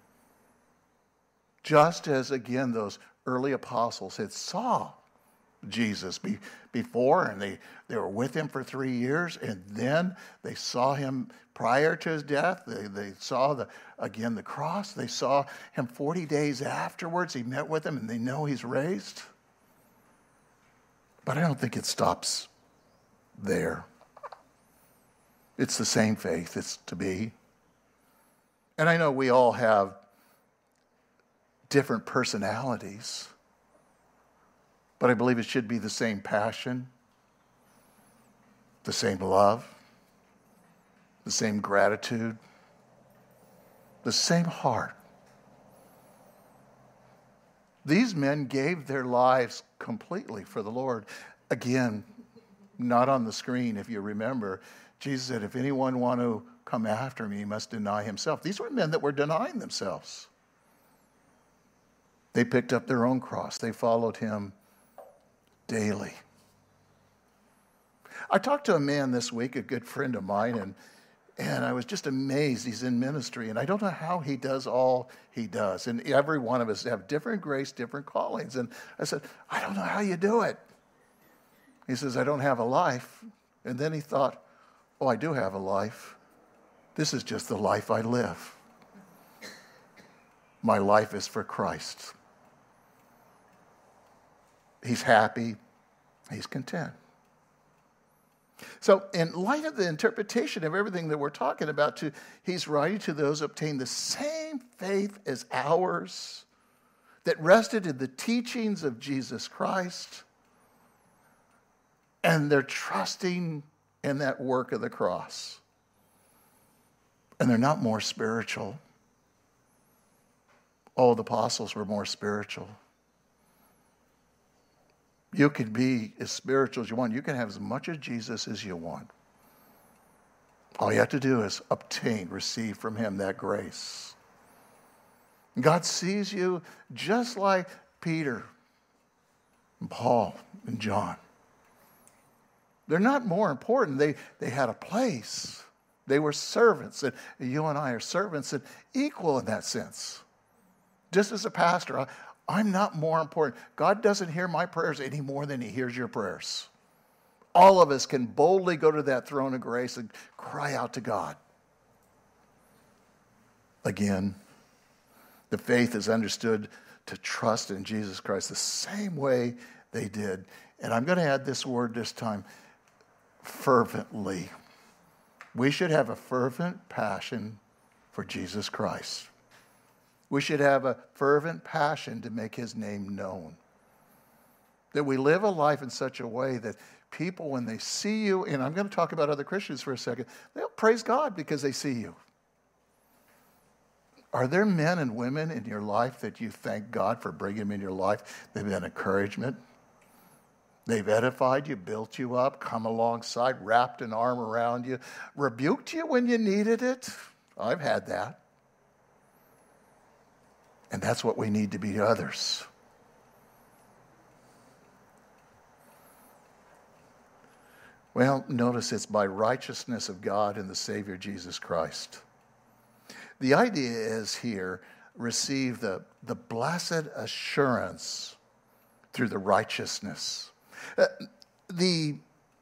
Just as, again, those early apostles had saw Jesus before, and they were with him for 3 years, and then they saw him prior to his death. They saw, the cross. They saw him 40 days afterwards. He met with them, and they know he's raised. But I don't think it stops there. It's the same faith. It's to be. And I know we all have different personalities, but I believe it should be the same passion, the same love, the same gratitude, the same heart. These men gave their lives completely for the Lord. Again, not on the screen, if you remember. Jesus said, if anyone want to come after me, he must deny himself. These were men that were denying themselves. They picked up their own cross. They followed him daily. I talked to a man this week, a good friend of mine, and I was just amazed. He's in ministry, and I don't know how he does all he does. And every one of us have different grace, different callings. And I said, I don't know how you do it. He says, I don't have a life. And then he thought, oh, I do have a life. This is just the life I live. My life is for Christ. He's happy. He's content. So in light of the interpretation of everything that we're talking about, he's writing to those who obtain the same faith as ours, that rested in the teachings of Jesus Christ, and they're trusting in that work of the cross. And they're not more spiritual. Oh, the apostles were more spiritual. You can be as spiritual as you want. You can have as much of Jesus as you want. All you have to do is obtain, receive from him that grace. God sees you just like Peter and Paul and John. They're not more important. They had a place. They were servants. And you and I are servants and equal in that sense. Just as a pastor, I'm not more important. God doesn't hear my prayers any more than he hears your prayers. All of us can boldly go to that throne of grace and cry out to God. Again, the faith is understood to trust in Jesus Christ the same way they did. And I'm going to add this word this time, fervently. We should have a fervent passion for Jesus Christ. We should have a fervent passion to make his name known. That we live a life in such a way that people, when they see you, and I'm going to talk about other Christians for a second, they'll praise God because they see you. Are there men and women in your life that you thank God for bringing them in your life? They've been encouragement. They've edified you, built you up, come alongside, wrapped an arm around you, rebuked you when you needed it. I've had that. And that's what we need to be to others. Well, notice it's by righteousness of God and the Savior Jesus Christ. The idea is here, receive the blessed assurance through the righteousness. He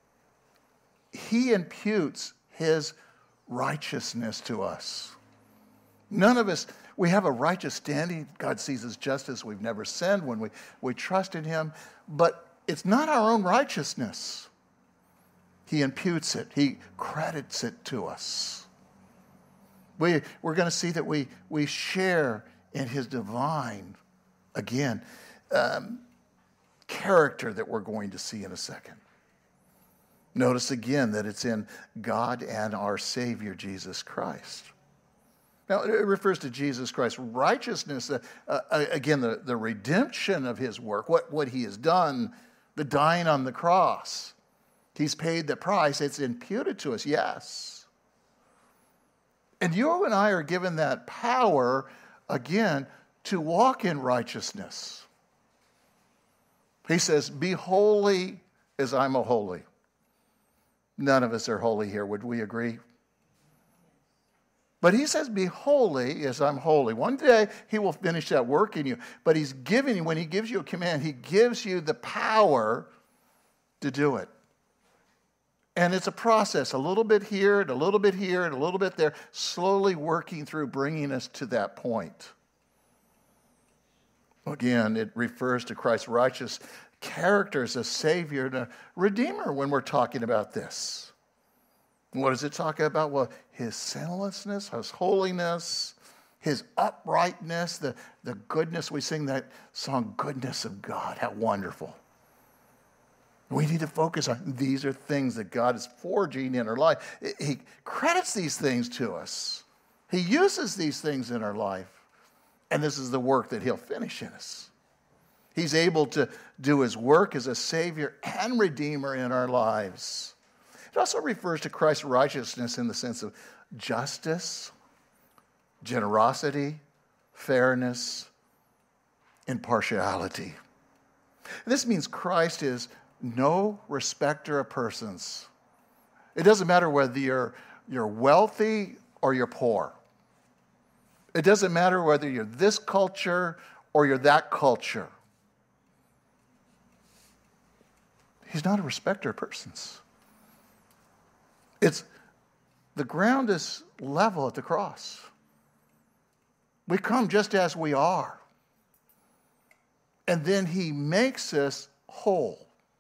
imputes his righteousness to us. None of us, we have a righteous standing. God sees us just as we've never sinned when we trust in him. But it's not our own righteousness. He imputes it. He credits it to us. We're going to see that we share in his divine, again, character that we're going to see in a second. Notice again that it's in God and our Savior, Jesus Christ. Now, it refers to Jesus Christ's righteousness, again, the redemption of his work, what he has done, the dying on the cross. He's paid the price. It's imputed to us, yes. And you and I are given that power, again, to walk in righteousness. He says, be holy as I'm holy. None of us are holy here. Would we agree? But he says, be holy as I'm holy. One day he will finish that work in you. But he's giving you, when he gives you a command, he gives you the power to do it. And it's a process, a little bit here, and a little bit here, and a little bit there, slowly working through bringing us to that point. Again, it refers to Christ's righteous character as a Savior and a Redeemer when we're talking about this. What does it talk about? Well, his sinlessness, his holiness, his uprightness, the goodness. We sing that song, Goodness of God. How wonderful. We need to focus on these are things that God is forging in our life. He credits these things to us. He uses these things in our life. And this is the work that he'll finish in us. He's able to do his work as a Savior and Redeemer in our lives. It also refers to Christ's righteousness in the sense of justice, generosity, fairness, impartiality. This means Christ is no respecter of persons. It doesn't matter whether you're wealthy or you're poor. It doesn't matter whether you're this culture or you're that culture. He's not a respecter of persons. It's the ground is level at the cross. We come just as we are. And then he makes us whole.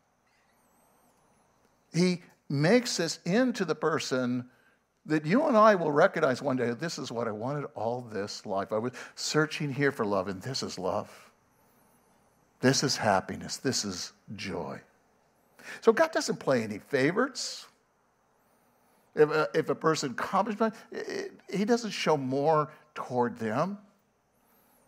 He makes us into the person that you and I will recognize one day. This is what I wanted all this life. I was searching here for love, and this is love. This is happiness. This is joy. So God doesn't play any favorites. If a person accomplishes, he doesn't show more toward them.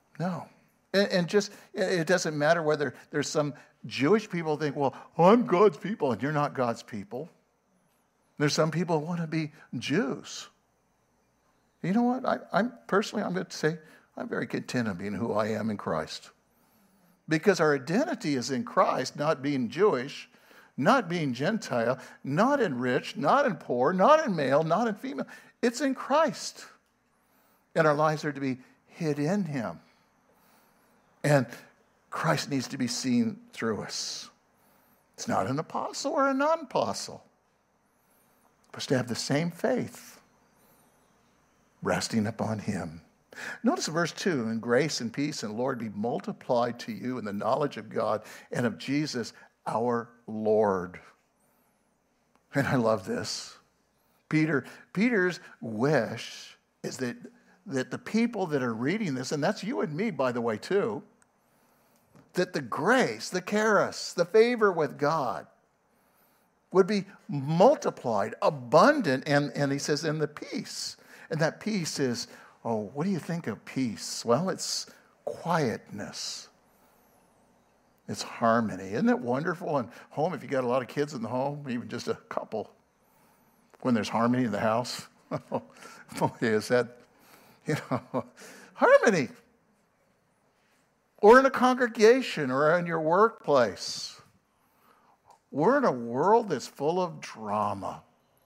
No. And just, it doesn't matter whether there's some Jewish people think, well, I'm God's people, and you're not God's people. There's some people who want to be Jews. You know what? I'm going to say, I'm very content in being who I am in Christ. Because our identity is in Christ, not being Jewish, not being Gentile, not in rich, not in poor, not in male, not in female. It's in Christ. And our lives are to be hid in him. And Christ needs to be seen through us. It's not an apostle or a non-apostle. But to have the same faith resting upon him. Notice verse 2, and grace and peace and Lord be multiplied to you in the knowledge of God and of Jesus our Lord. And I love this. Peter's wish is that the people that are reading this, and that's you and me, by the way, too, that the grace, the charis, the favor with God would be multiplied, abundant, and he says, and the peace. And that peace is, oh, what do you think of peace? Well, it's quietness. It's harmony. Isn't it wonderful in home, if you got a lot of kids in the home, even just a couple, when there's harmony in the house? Oh, is that, harmony. Or in a congregation or in your workplace. We're in a world that's full of drama.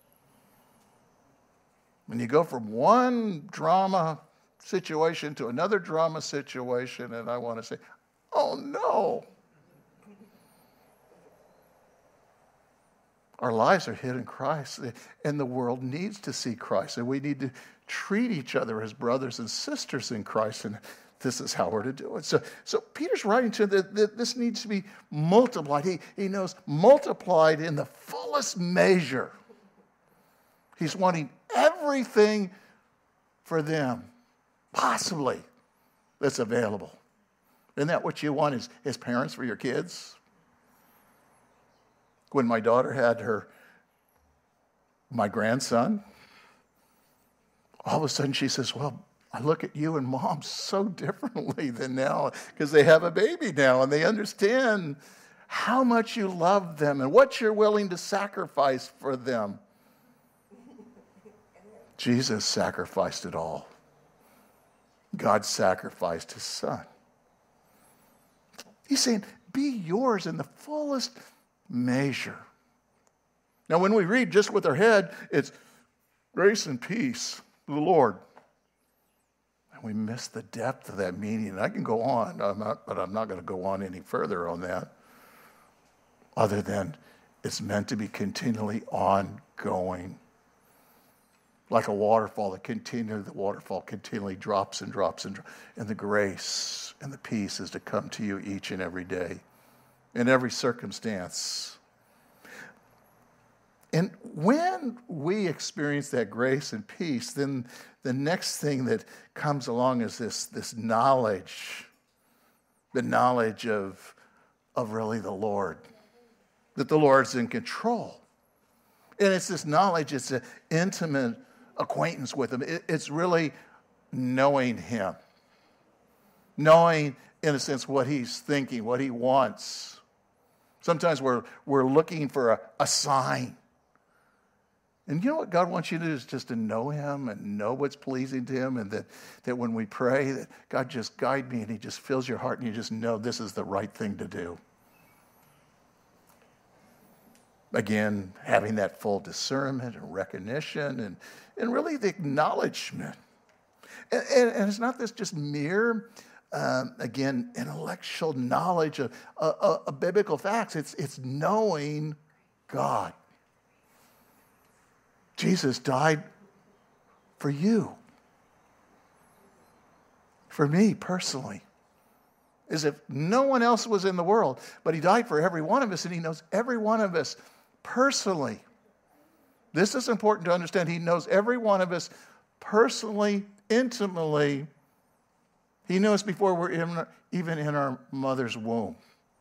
When you go from one drama situation to another drama situation, and I want to say, oh no. Our lives are hid in Christ, and the world needs to see Christ, and we need to treat each other as brothers and sisters in Christ, and this is how we're to do it. So Peter's writing to that this needs to be multiplied. He knows multiplied in the fullest measure. He's wanting everything for them, possibly, that's available. Isn't that what you want as parents for your kids? When my daughter had my grandson, all of a sudden she says, well, I look at you and Mom so differently than now because they have a baby now and they understand how much you love them and what you're willing to sacrifice for them. Jesus sacrificed it all. God sacrificed his son. He's saying, be yours in the fullest measure. Now, when we read just with our head, it's grace and peace to the Lord. And we miss the depth of that meaning. And I can go on, but I'm not going to go on any further on that, other than it's meant to be continually ongoing. Like a waterfall, the waterfall continually drops and drops and drops. And the grace and the peace is to come to you each and every day, in every circumstance. And when we experience that grace and peace, then the next thing that comes along is this knowledge, the knowledge of really the Lord, that the Lord's in control. And it's this knowledge, it's an intimate acquaintance with him. It's really knowing him. Knowing, in a sense, what he's thinking, what he wants. Sometimes we're looking for a sign. And you know what God wants you to do is just to know him and know what's pleasing to him, and that when we pray, that God just guide me, and he just fills your heart and you just know this is the right thing to do. Again, having that full discernment and recognition and really the acknowledgement. And it's not this just mere, again, intellectual knowledge of biblical facts. It's knowing God. Jesus died for you. For me personally. As if no one else was in the world. But he died for every one of us, and he knows every one of us personally. This is important to understand. He knows every one of us personally, intimately. He knew us before we're even in our mother's womb.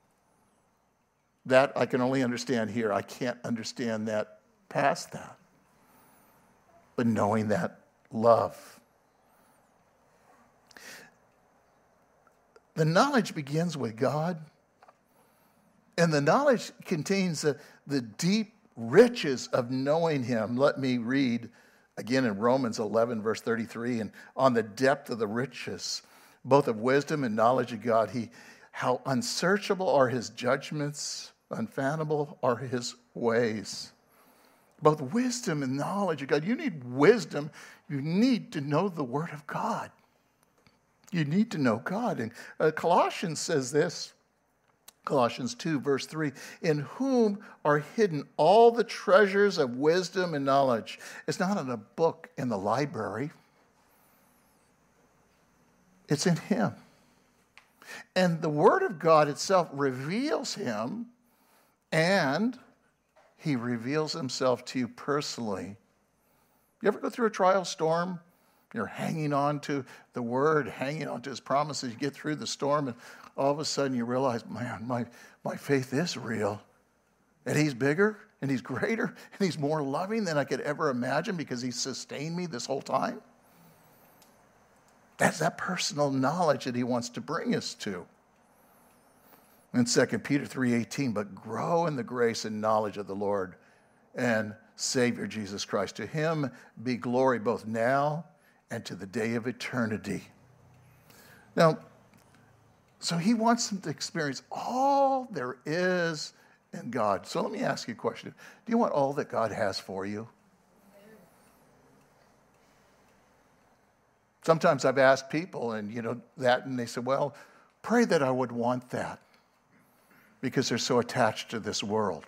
That I can only understand here. I can't understand that past that. But knowing that love. the knowledge begins with God. And the knowledge contains the deep riches of knowing him. Let me read again in Romans 11, verse 33, and on the depth of the riches, both of wisdom and knowledge of God, how unsearchable are his judgments, unfathomable are his ways. Both wisdom and knowledge of God. You need wisdom. You need to know the Word of God. You need to know God. And Colossians says this, Colossians 2, verse 3, in whom are hidden all the treasures of wisdom and knowledge. It's not in a book in the library. It's in him. And the Word of God itself reveals him, and he reveals himself to you personally. You ever go through a trial storm? You're hanging on to the Word, hanging on to his promises. You get through the storm, and all of a sudden you realize, man, my faith is real. And he's bigger, and he's greater, and he's more loving than I could ever imagine because he sustained me this whole time. That's that personal knowledge that he wants to bring us to. In 2 Peter 3:18, but grow in the grace and knowledge of the Lord and Savior Jesus Christ. To him be glory both now and to the day of eternity. Now, so he wants them to experience all there is in God. So let me ask you a question. Do you want all that God has for you? Sometimes I've asked people and they said, well, pray that I would want that because they're so attached to this world.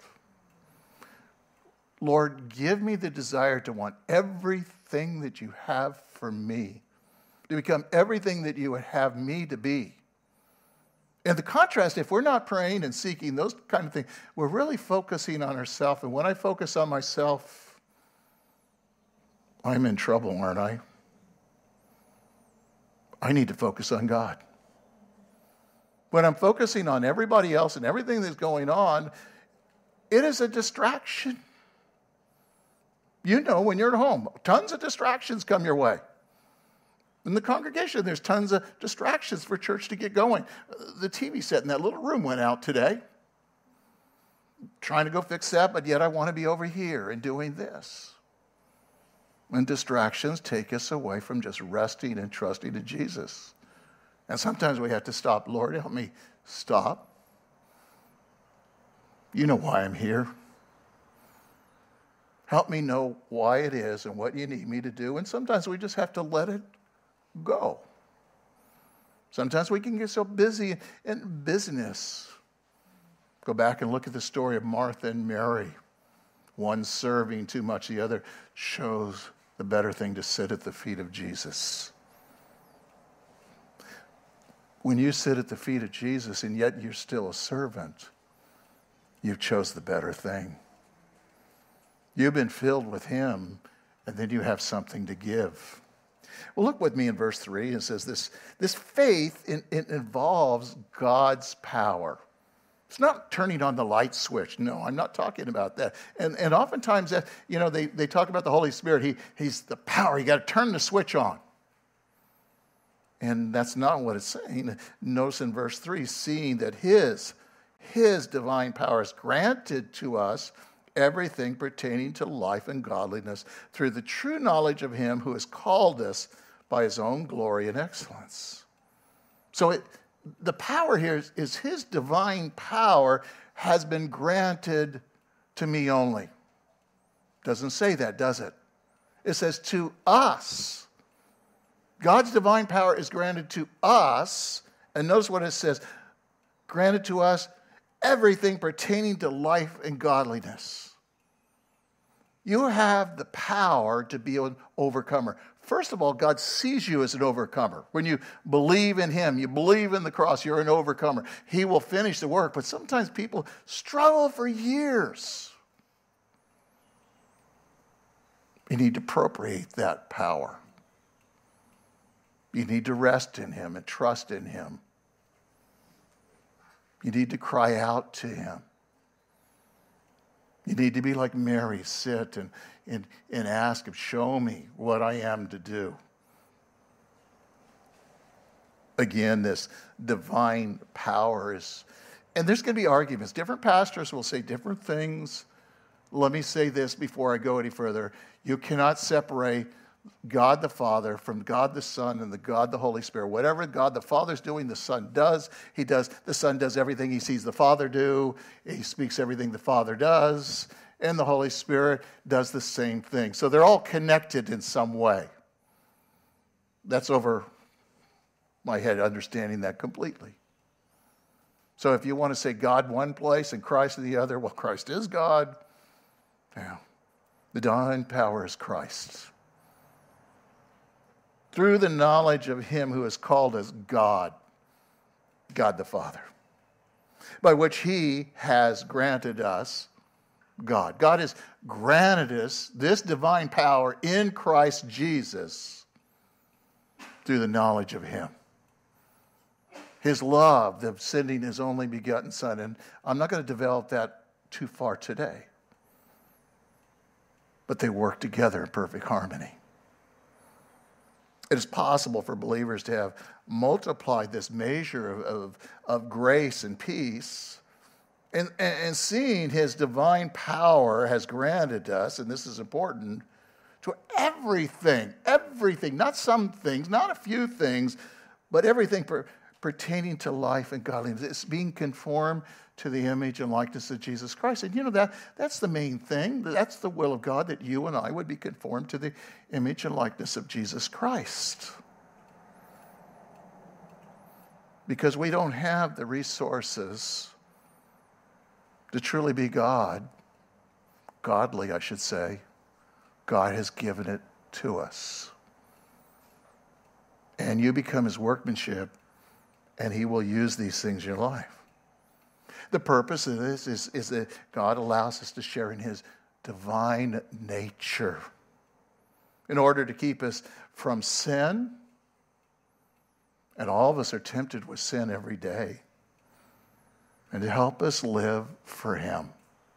Lord, give me the desire to want everything that you have for me, to become everything that you would have me to be. And the contrast, if we're not praying and seeking those kind of things, we're really focusing on ourselves. And when I focus on myself, I'm in trouble, aren't I? I need to focus on God. When I'm focusing on everybody else and everything that's going on, it is a distraction. You know, when you're at home, tons of distractions come your way. In the congregation, there's tons of distractions for church to get going. The TV set in that little room went out today. Trying to go fix that, but yet I want to be over here and doing this. When distractions take us away from just resting and trusting in Jesus. And sometimes we have to stop. Lord, help me stop. You know why I'm here. Help me know why it is and what you need me to do. And sometimes we just have to let it go. Sometimes we can get so busy in business. Go back and look at the story of Martha and Mary. One serving too much, the other chose the better thing to sit at the feet of Jesus. When you sit at the feet of Jesus and yet you're still a servant, you chose the better thing. You've been filled with him, and then you have something to give. Well, look with me in verse 3. It says this faith it involves God's power. It's not turning on the light switch. No, I'm not talking about that. And oftentimes, they talk about the Holy Spirit. He's the power. You got to turn the switch on. And that's not what it's saying. Notice in verse 3, seeing that his divine power is granted to us everything pertaining to life and godliness through the true knowledge of him who has called us by his own glory and excellence. So the power here is his divine power has been granted to me only. Doesn't say that, does it? It says to us. God's divine power is granted to us. And notice what it says. Granted to us everything pertaining to life and godliness. You have the power to be an overcomer. First of all, God sees you as an overcomer. When you believe in him, you believe in the cross, you're an overcomer. He will finish the work. But sometimes people struggle for years. You need to appropriate that power. You need to rest in him and trust in him. You need to cry out to him. You need to be like Mary, sit and ask him, show me what I am to do. Again, this divine power is, and there's going to be arguments. Different pastors will say different things. Let me say this before I go any further. You cannot separate God the Father from God the Son and the God the Holy Spirit. Whatever God the Father's doing, the Son does. He does. The Son does everything he sees the Father do. He speaks everything the Father does. And the Holy Spirit does the same thing. So they're all connected in some way. That's over my head, understanding that completely. So if you want to say God one place and Christ in the other, well, Christ is God. Yeah. The divine power is Christ. Through the knowledge of him who is called as God, God the Father, by which he has granted us God. God has granted us this divine power in Christ Jesus through the knowledge of him. His love, the sending his only begotten Son. And I'm not going to develop that too far today. But they work together in perfect harmony. It is possible for believers to have multiplied this measure of grace and peace, and seeing his divine power has granted us, and this is important, to everything, not some things, not a few things, but everything pertaining to life and godliness. It's being conformed to the image and likeness of Jesus Christ. And you know, that's the main thing. That's the will of God, that you and I would be conformed to the image and likeness of Jesus Christ. Because we don't have the resources to truly be godly, I should say. God has given it to us. And you become his workmanship, and he will use these things in your life. The purpose of this is that God allows us to share in his divine nature in order to keep us from sin. And all of us are tempted with sin every day. And to help us live for him.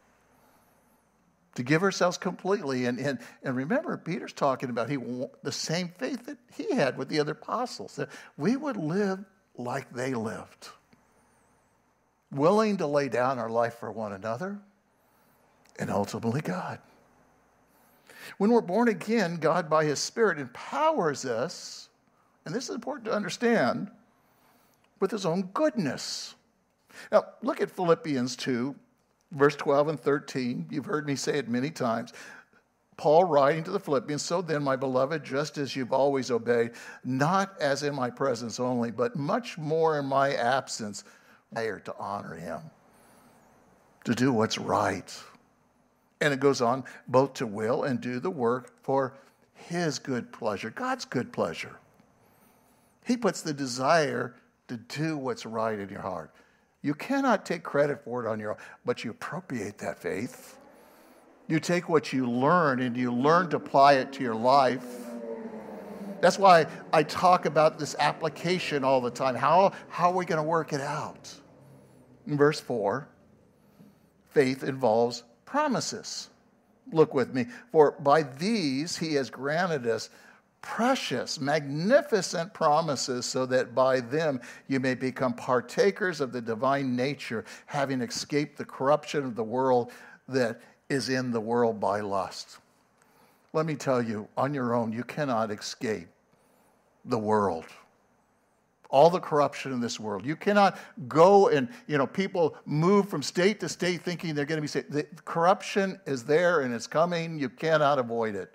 To give ourselves completely. And remember, Peter's talking about the same faith that he had with the other apostles. That we would live like they lived. Willing to lay down our life for one another. And ultimately God. When we're born again, God by his Spirit empowers us, and this is important to understand, with his own goodness. Now, look at Philippians 2, verse 12 and 13. You've heard me say it many times. Paul writing to the Philippians, so then, my beloved, just as you've always obeyed, not as in my presence only, but much more in my absence, desire to honor him, to do what's right. And it goes on, both to will and do the work for his good pleasure, God's good pleasure. He puts the desire to do what's right in your heart. You cannot take credit for it on your own, but you appropriate that faith. You take what you learn and you learn to apply it to your life. That's why I talk about this application all the time. How are we going to work it out? In verse 4, faith involves promises. Look with me. For by these he has granted us precious, magnificent promises, so that by them you may become partakers of the divine nature, having escaped the corruption of the world that is in the world by lust. Let me tell you, on your own, you cannot escape the world. All the corruption in this world. You cannot go and, people move from state to state thinking they're going to be saved. The corruption is there and it's coming. You cannot avoid it.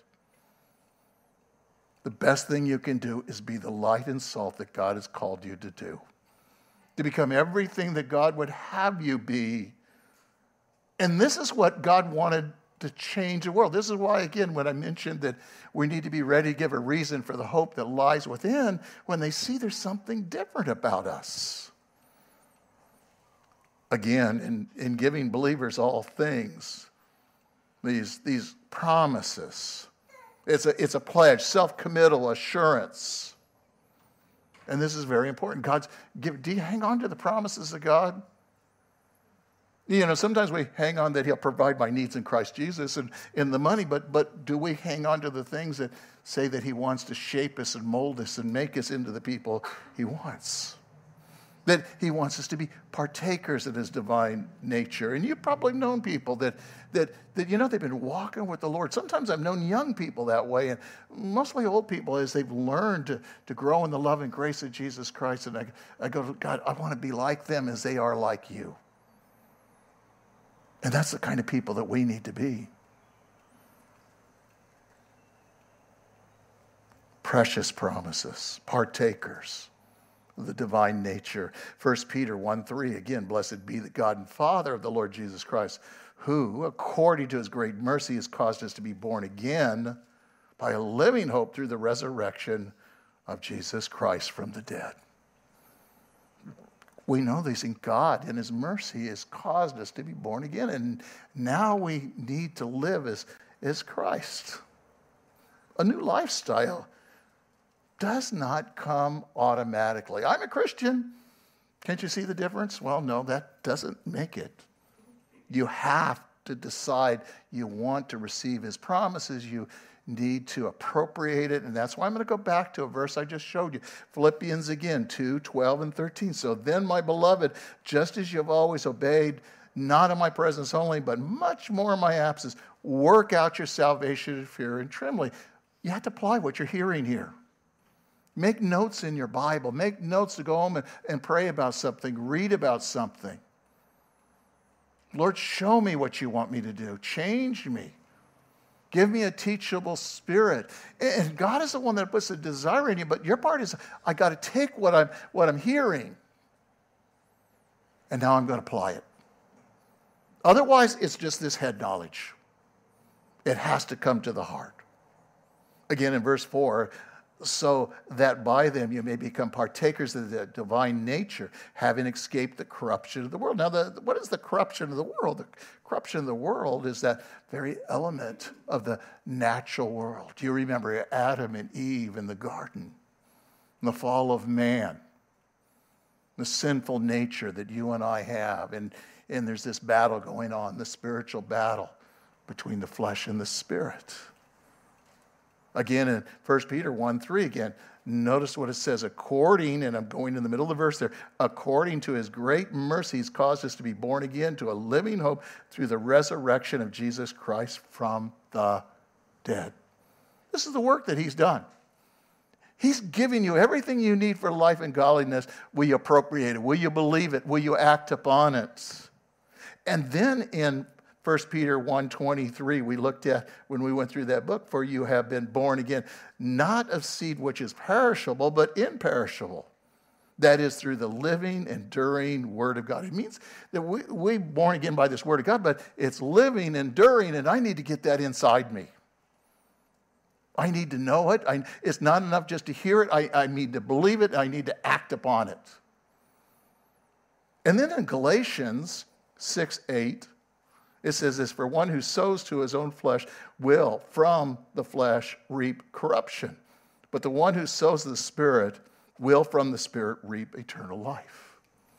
The best thing you can do is be the light and salt that God has called you to do. To become everything that God would have you be. And this is what God wanted to change the world. This is why, again, when I mentioned that we need to be ready to give a reason for the hope that lies within, when they see there's something different about us. Again, in giving believers all things, these promises, it's a pledge, self-committal assurance. And this is very important. Do you hang on to the promises of God? You know, sometimes we hang on that he'll provide my needs in Christ Jesus and in the money, but do we hang on to the things that say that he wants to shape us and mold us and make us into the people he wants? That he wants us to be partakers of his divine nature. And you've probably known people that you know, they've been walking with the Lord. Sometimes I've known young people that way, and mostly old people as they've learned to grow in the love and grace of Jesus Christ. And I go, God, I want to be like them as they are like you. And that's the kind of people that we need to be. Precious promises, partakers of the divine nature. 1 Peter 1:3, again, blessed be the God and Father of the Lord Jesus Christ, who, according to his great mercy, has caused us to be born again by a living hope through the resurrection of Jesus Christ from the dead. We know these things. God, in his mercy, has caused us to be born again. And now we need to live as Christ. A new lifestyle does not come automatically. I'm a Christian. Can't you see the difference? Well, no, that doesn't make it. You have to decide you want to receive his promises. You need to appropriate it. And that's why I'm going to go back to a verse I just showed you. Philippians again, 2:12 and 13. So then, my beloved, just as you have always obeyed, not in my presence only, but much more in my absence, work out your salvation in fear and trembling. You have to apply what you're hearing here. Make notes in your Bible. Make notes to go home and pray about something, read about something. Lord, show me what you want me to do. Change me. Give me a teachable spirit. And God is the one that puts a desire in you, but your part is, I got to take what I'm hearing, and now I'm going to apply it. Otherwise, it's just this head knowledge. It has to come to the heart. Again, in verse 4, so that by them you may become partakers of the divine nature, having escaped the corruption of the world. Now, what is the corruption of the world? The corruption of the world is that very element of the natural world. Do you remember Adam and Eve in the garden? The fall of man, the sinful nature that you and I have. And there's this battle going on, the spiritual battle between the flesh and the spirit. Again, in 1 Peter 1:3, again, notice what it says. According, and I'm going in the middle of the verse there, according to his great mercy, he's caused us to be born again to a living hope through the resurrection of Jesus Christ from the dead. This is the work that he's done. He's giving you everything you need for life and godliness. Will you appropriate it? Will you believe it? Will you act upon it? And then in 1 Peter 1:23, we looked at when we went through that book, for you have been born again, not of seed which is perishable, but imperishable. That is through the living, enduring Word of God. It means that we're born again by this Word of God, but it's living, enduring, and I need to get that inside me. I need to know it. It's not enough just to hear it. I need to believe it. I need to act upon it. And then in Galatians 6:8, it says this, for one who sows to his own flesh will from the flesh reap corruption. But the one who sows to the Spirit will from the Spirit reap eternal life.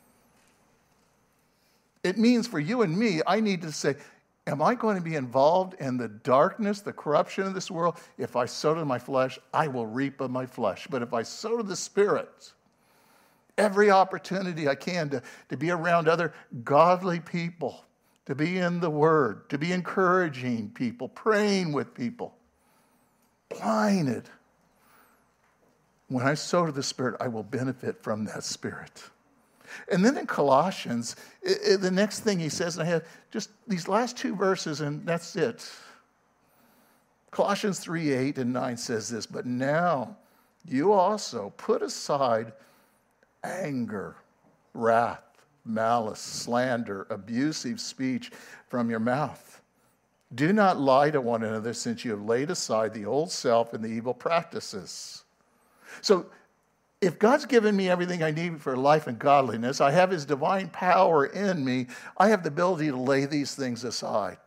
It means for you and me, I need to say, am I going to be involved in the darkness, the corruption of this world? If I sow to my flesh, I will reap of my flesh. But if I sow to the Spirit, every opportunity I can to be around other godly people, to be in the Word, to be encouraging people, praying with people, applying it. When I sow to the Spirit, I will benefit from that Spirit. And then in Colossians, the next thing he says, and I have just these last two verses, and that's it. Colossians 3:8 and 9 says this, but now you also put aside anger, wrath, malice, slander, abusive speech from your mouth. Do not lie to one another, since you have laid aside the old self and the evil practices. So if God's given me everything I need for life and godliness, I have his divine power in me, I have the ability to lay these things aside.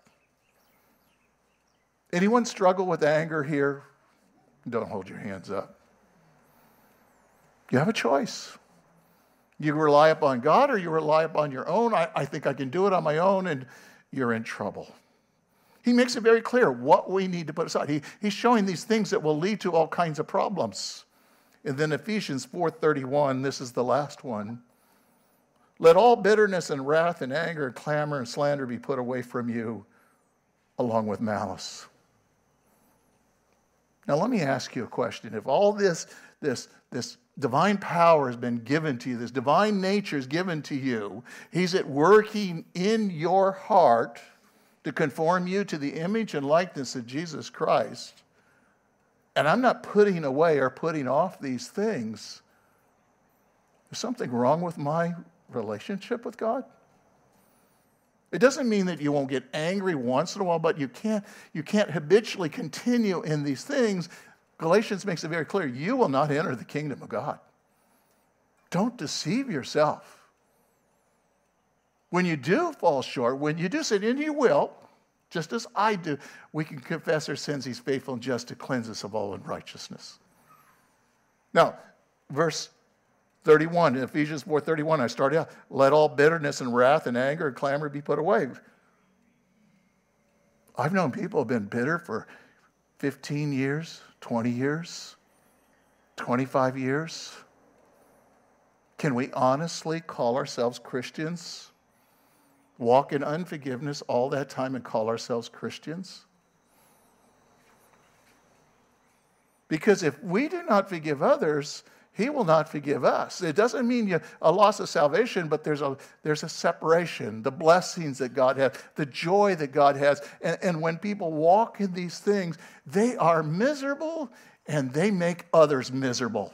Anyone struggle with anger here? Don't hold your hands up. You have a choice. You rely upon God or you rely upon your own. I think I can do it on my own, and you're in trouble. He makes it very clear what we need to put aside. He's showing these things that will lead to all kinds of problems. And then Ephesians 4:31, this is the last one. Let all bitterness and wrath and anger and clamor and slander be put away from you, along with malice. Now let me ask you a question. If all this divine power has been given to you, this divine nature is given to you, he's at working in your heart to conform you to the image and likeness of Jesus Christ. And I'm not putting away or putting off these things. Is something wrong with my relationship with God? It doesn't mean that you won't get angry once in a while, but you can't habitually continue in these things. Galatians makes it very clear, you will not enter the kingdom of God. Don't deceive yourself. When you do fall short, when you do sin, and you will, just as I do, we can confess our sins. He's faithful and just to cleanse us of all unrighteousness. Now, verse 31, in Ephesians 4:31, I started out, let all bitterness and wrath and anger and clamor be put away. I've known people who have been bitter for 15 years, 20 years, 25 years. Can we honestly call ourselves Christians? Walk in unforgiveness all that time and call ourselves Christians? Because if we do not forgive others, he will not forgive us. It doesn't mean a loss of salvation, but there's a separation, the blessings that God has, the joy that God has. And when people walk in these things, they are miserable and they make others miserable.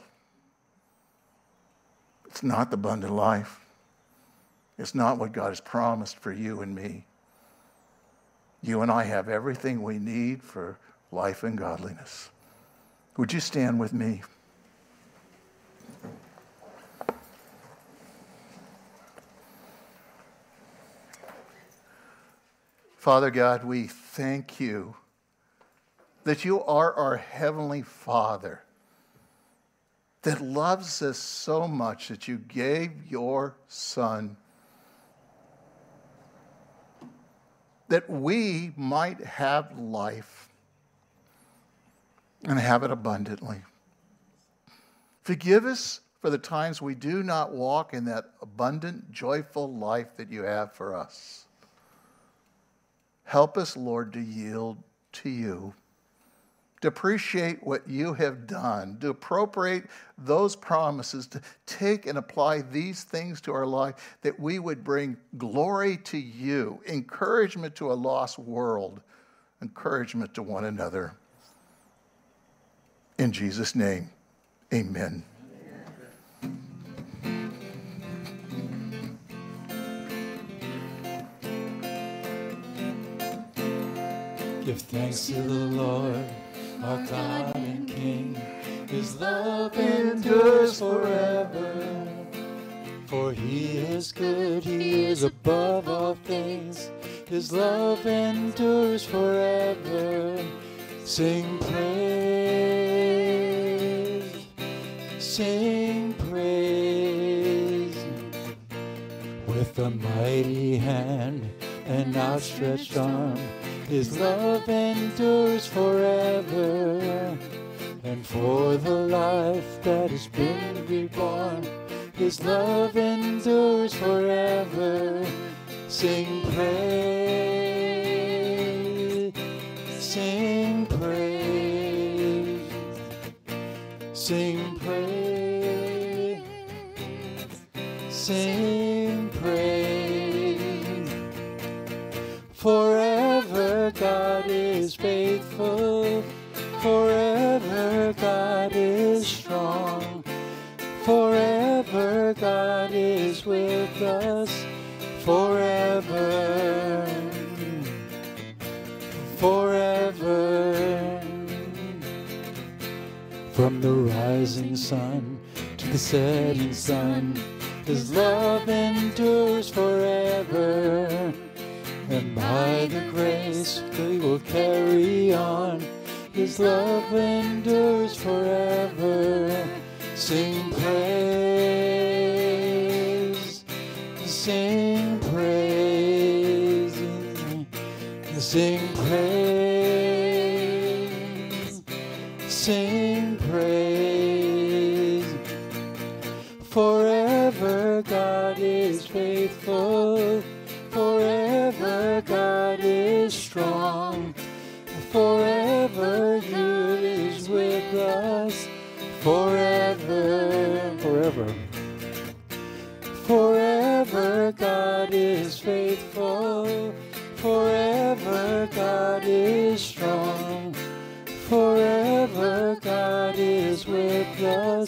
It's not the abundant life. It's not what God has promised for you and me. You and I have everything we need for life and godliness. Would you stand with me? Father God, we thank you that you are our Heavenly Father that loves us so much that you gave your Son that we might have life and have it abundantly. Forgive us for the times we do not walk in that abundant, joyful life that you have for us. Help us, Lord, to yield to you, to appreciate what you have done, to appropriate those promises, to take and apply these things to our life, that we would bring glory to you, encouragement to a lost world, encouragement to one another. In Jesus' name, amen. Give thanks to the Lord, our God and King. His love endures forever. For he is good, he is above all things. His love endures forever. Sing praise, sing praise. With a mighty hand and outstretched arm, his love endures forever. And for the life that has been reborn, his love endures forever. Sing praise, sing praise, sing praise, sing praise. Forever God is faithful, forever God is strong, forever God is with us, forever, forever. From the rising sun to the setting sun, his love endures forever. And by the grace we will carry on, his love endures forever. Sing praise, sing praise, sing praise, sing praise. Forever God is faithful, forever God is strong, forever good is with us, forever, forever. Forever God is faithful, forever God is strong, forever God is with us,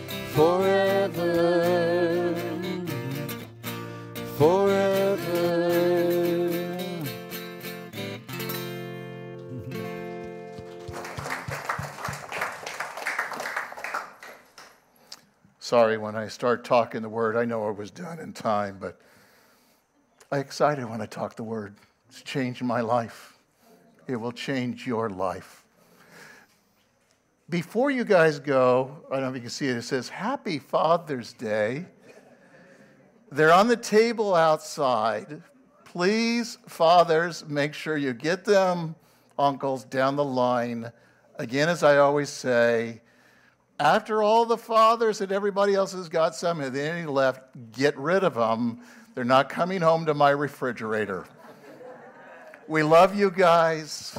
forever, forever. Sorry, when I start talking the word, I know it was done in time, but I'm excited when I talk the word. It's changed my life. It will change your life. Before you guys go, I don't know if you can see it, it says Happy Father's Day. They're on the table outside. Please, fathers, make sure you get them, uncles, down the line. Again, as I always say, after all the fathers and everybody else has got some, and then any left, get rid of them. They're not coming home to my refrigerator. We love you guys.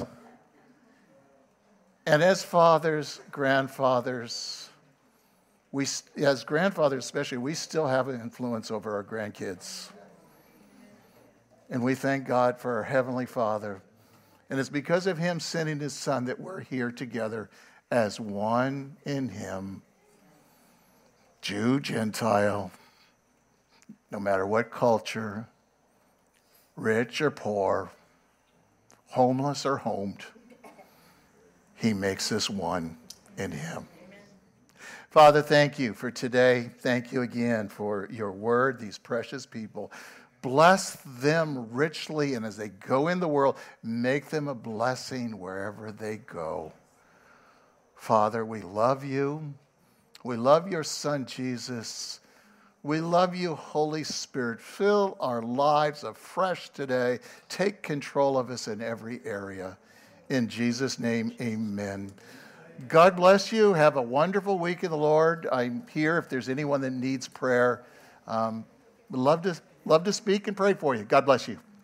And as fathers, grandfathers, as grandfathers especially, we still have an influence over our grandkids. And we thank God for our Heavenly Father. And it's because of Him sending His Son that we're here together as one in Him. Jew, Gentile, no matter what culture, rich or poor, homeless or homed, He makes us one in Him. Father, thank you for today. Thank you again for your word, these precious people. Bless them richly, and as they go in the world, make them a blessing wherever they go. Father, we love you. We love your Son, Jesus. We love you, Holy Spirit. Fill our lives afresh today. Take control of us in every area. In Jesus' name, amen. God bless you. Have a wonderful week in the Lord. I'm here if there's anyone that needs prayer. Love to speak and pray for you. God bless you.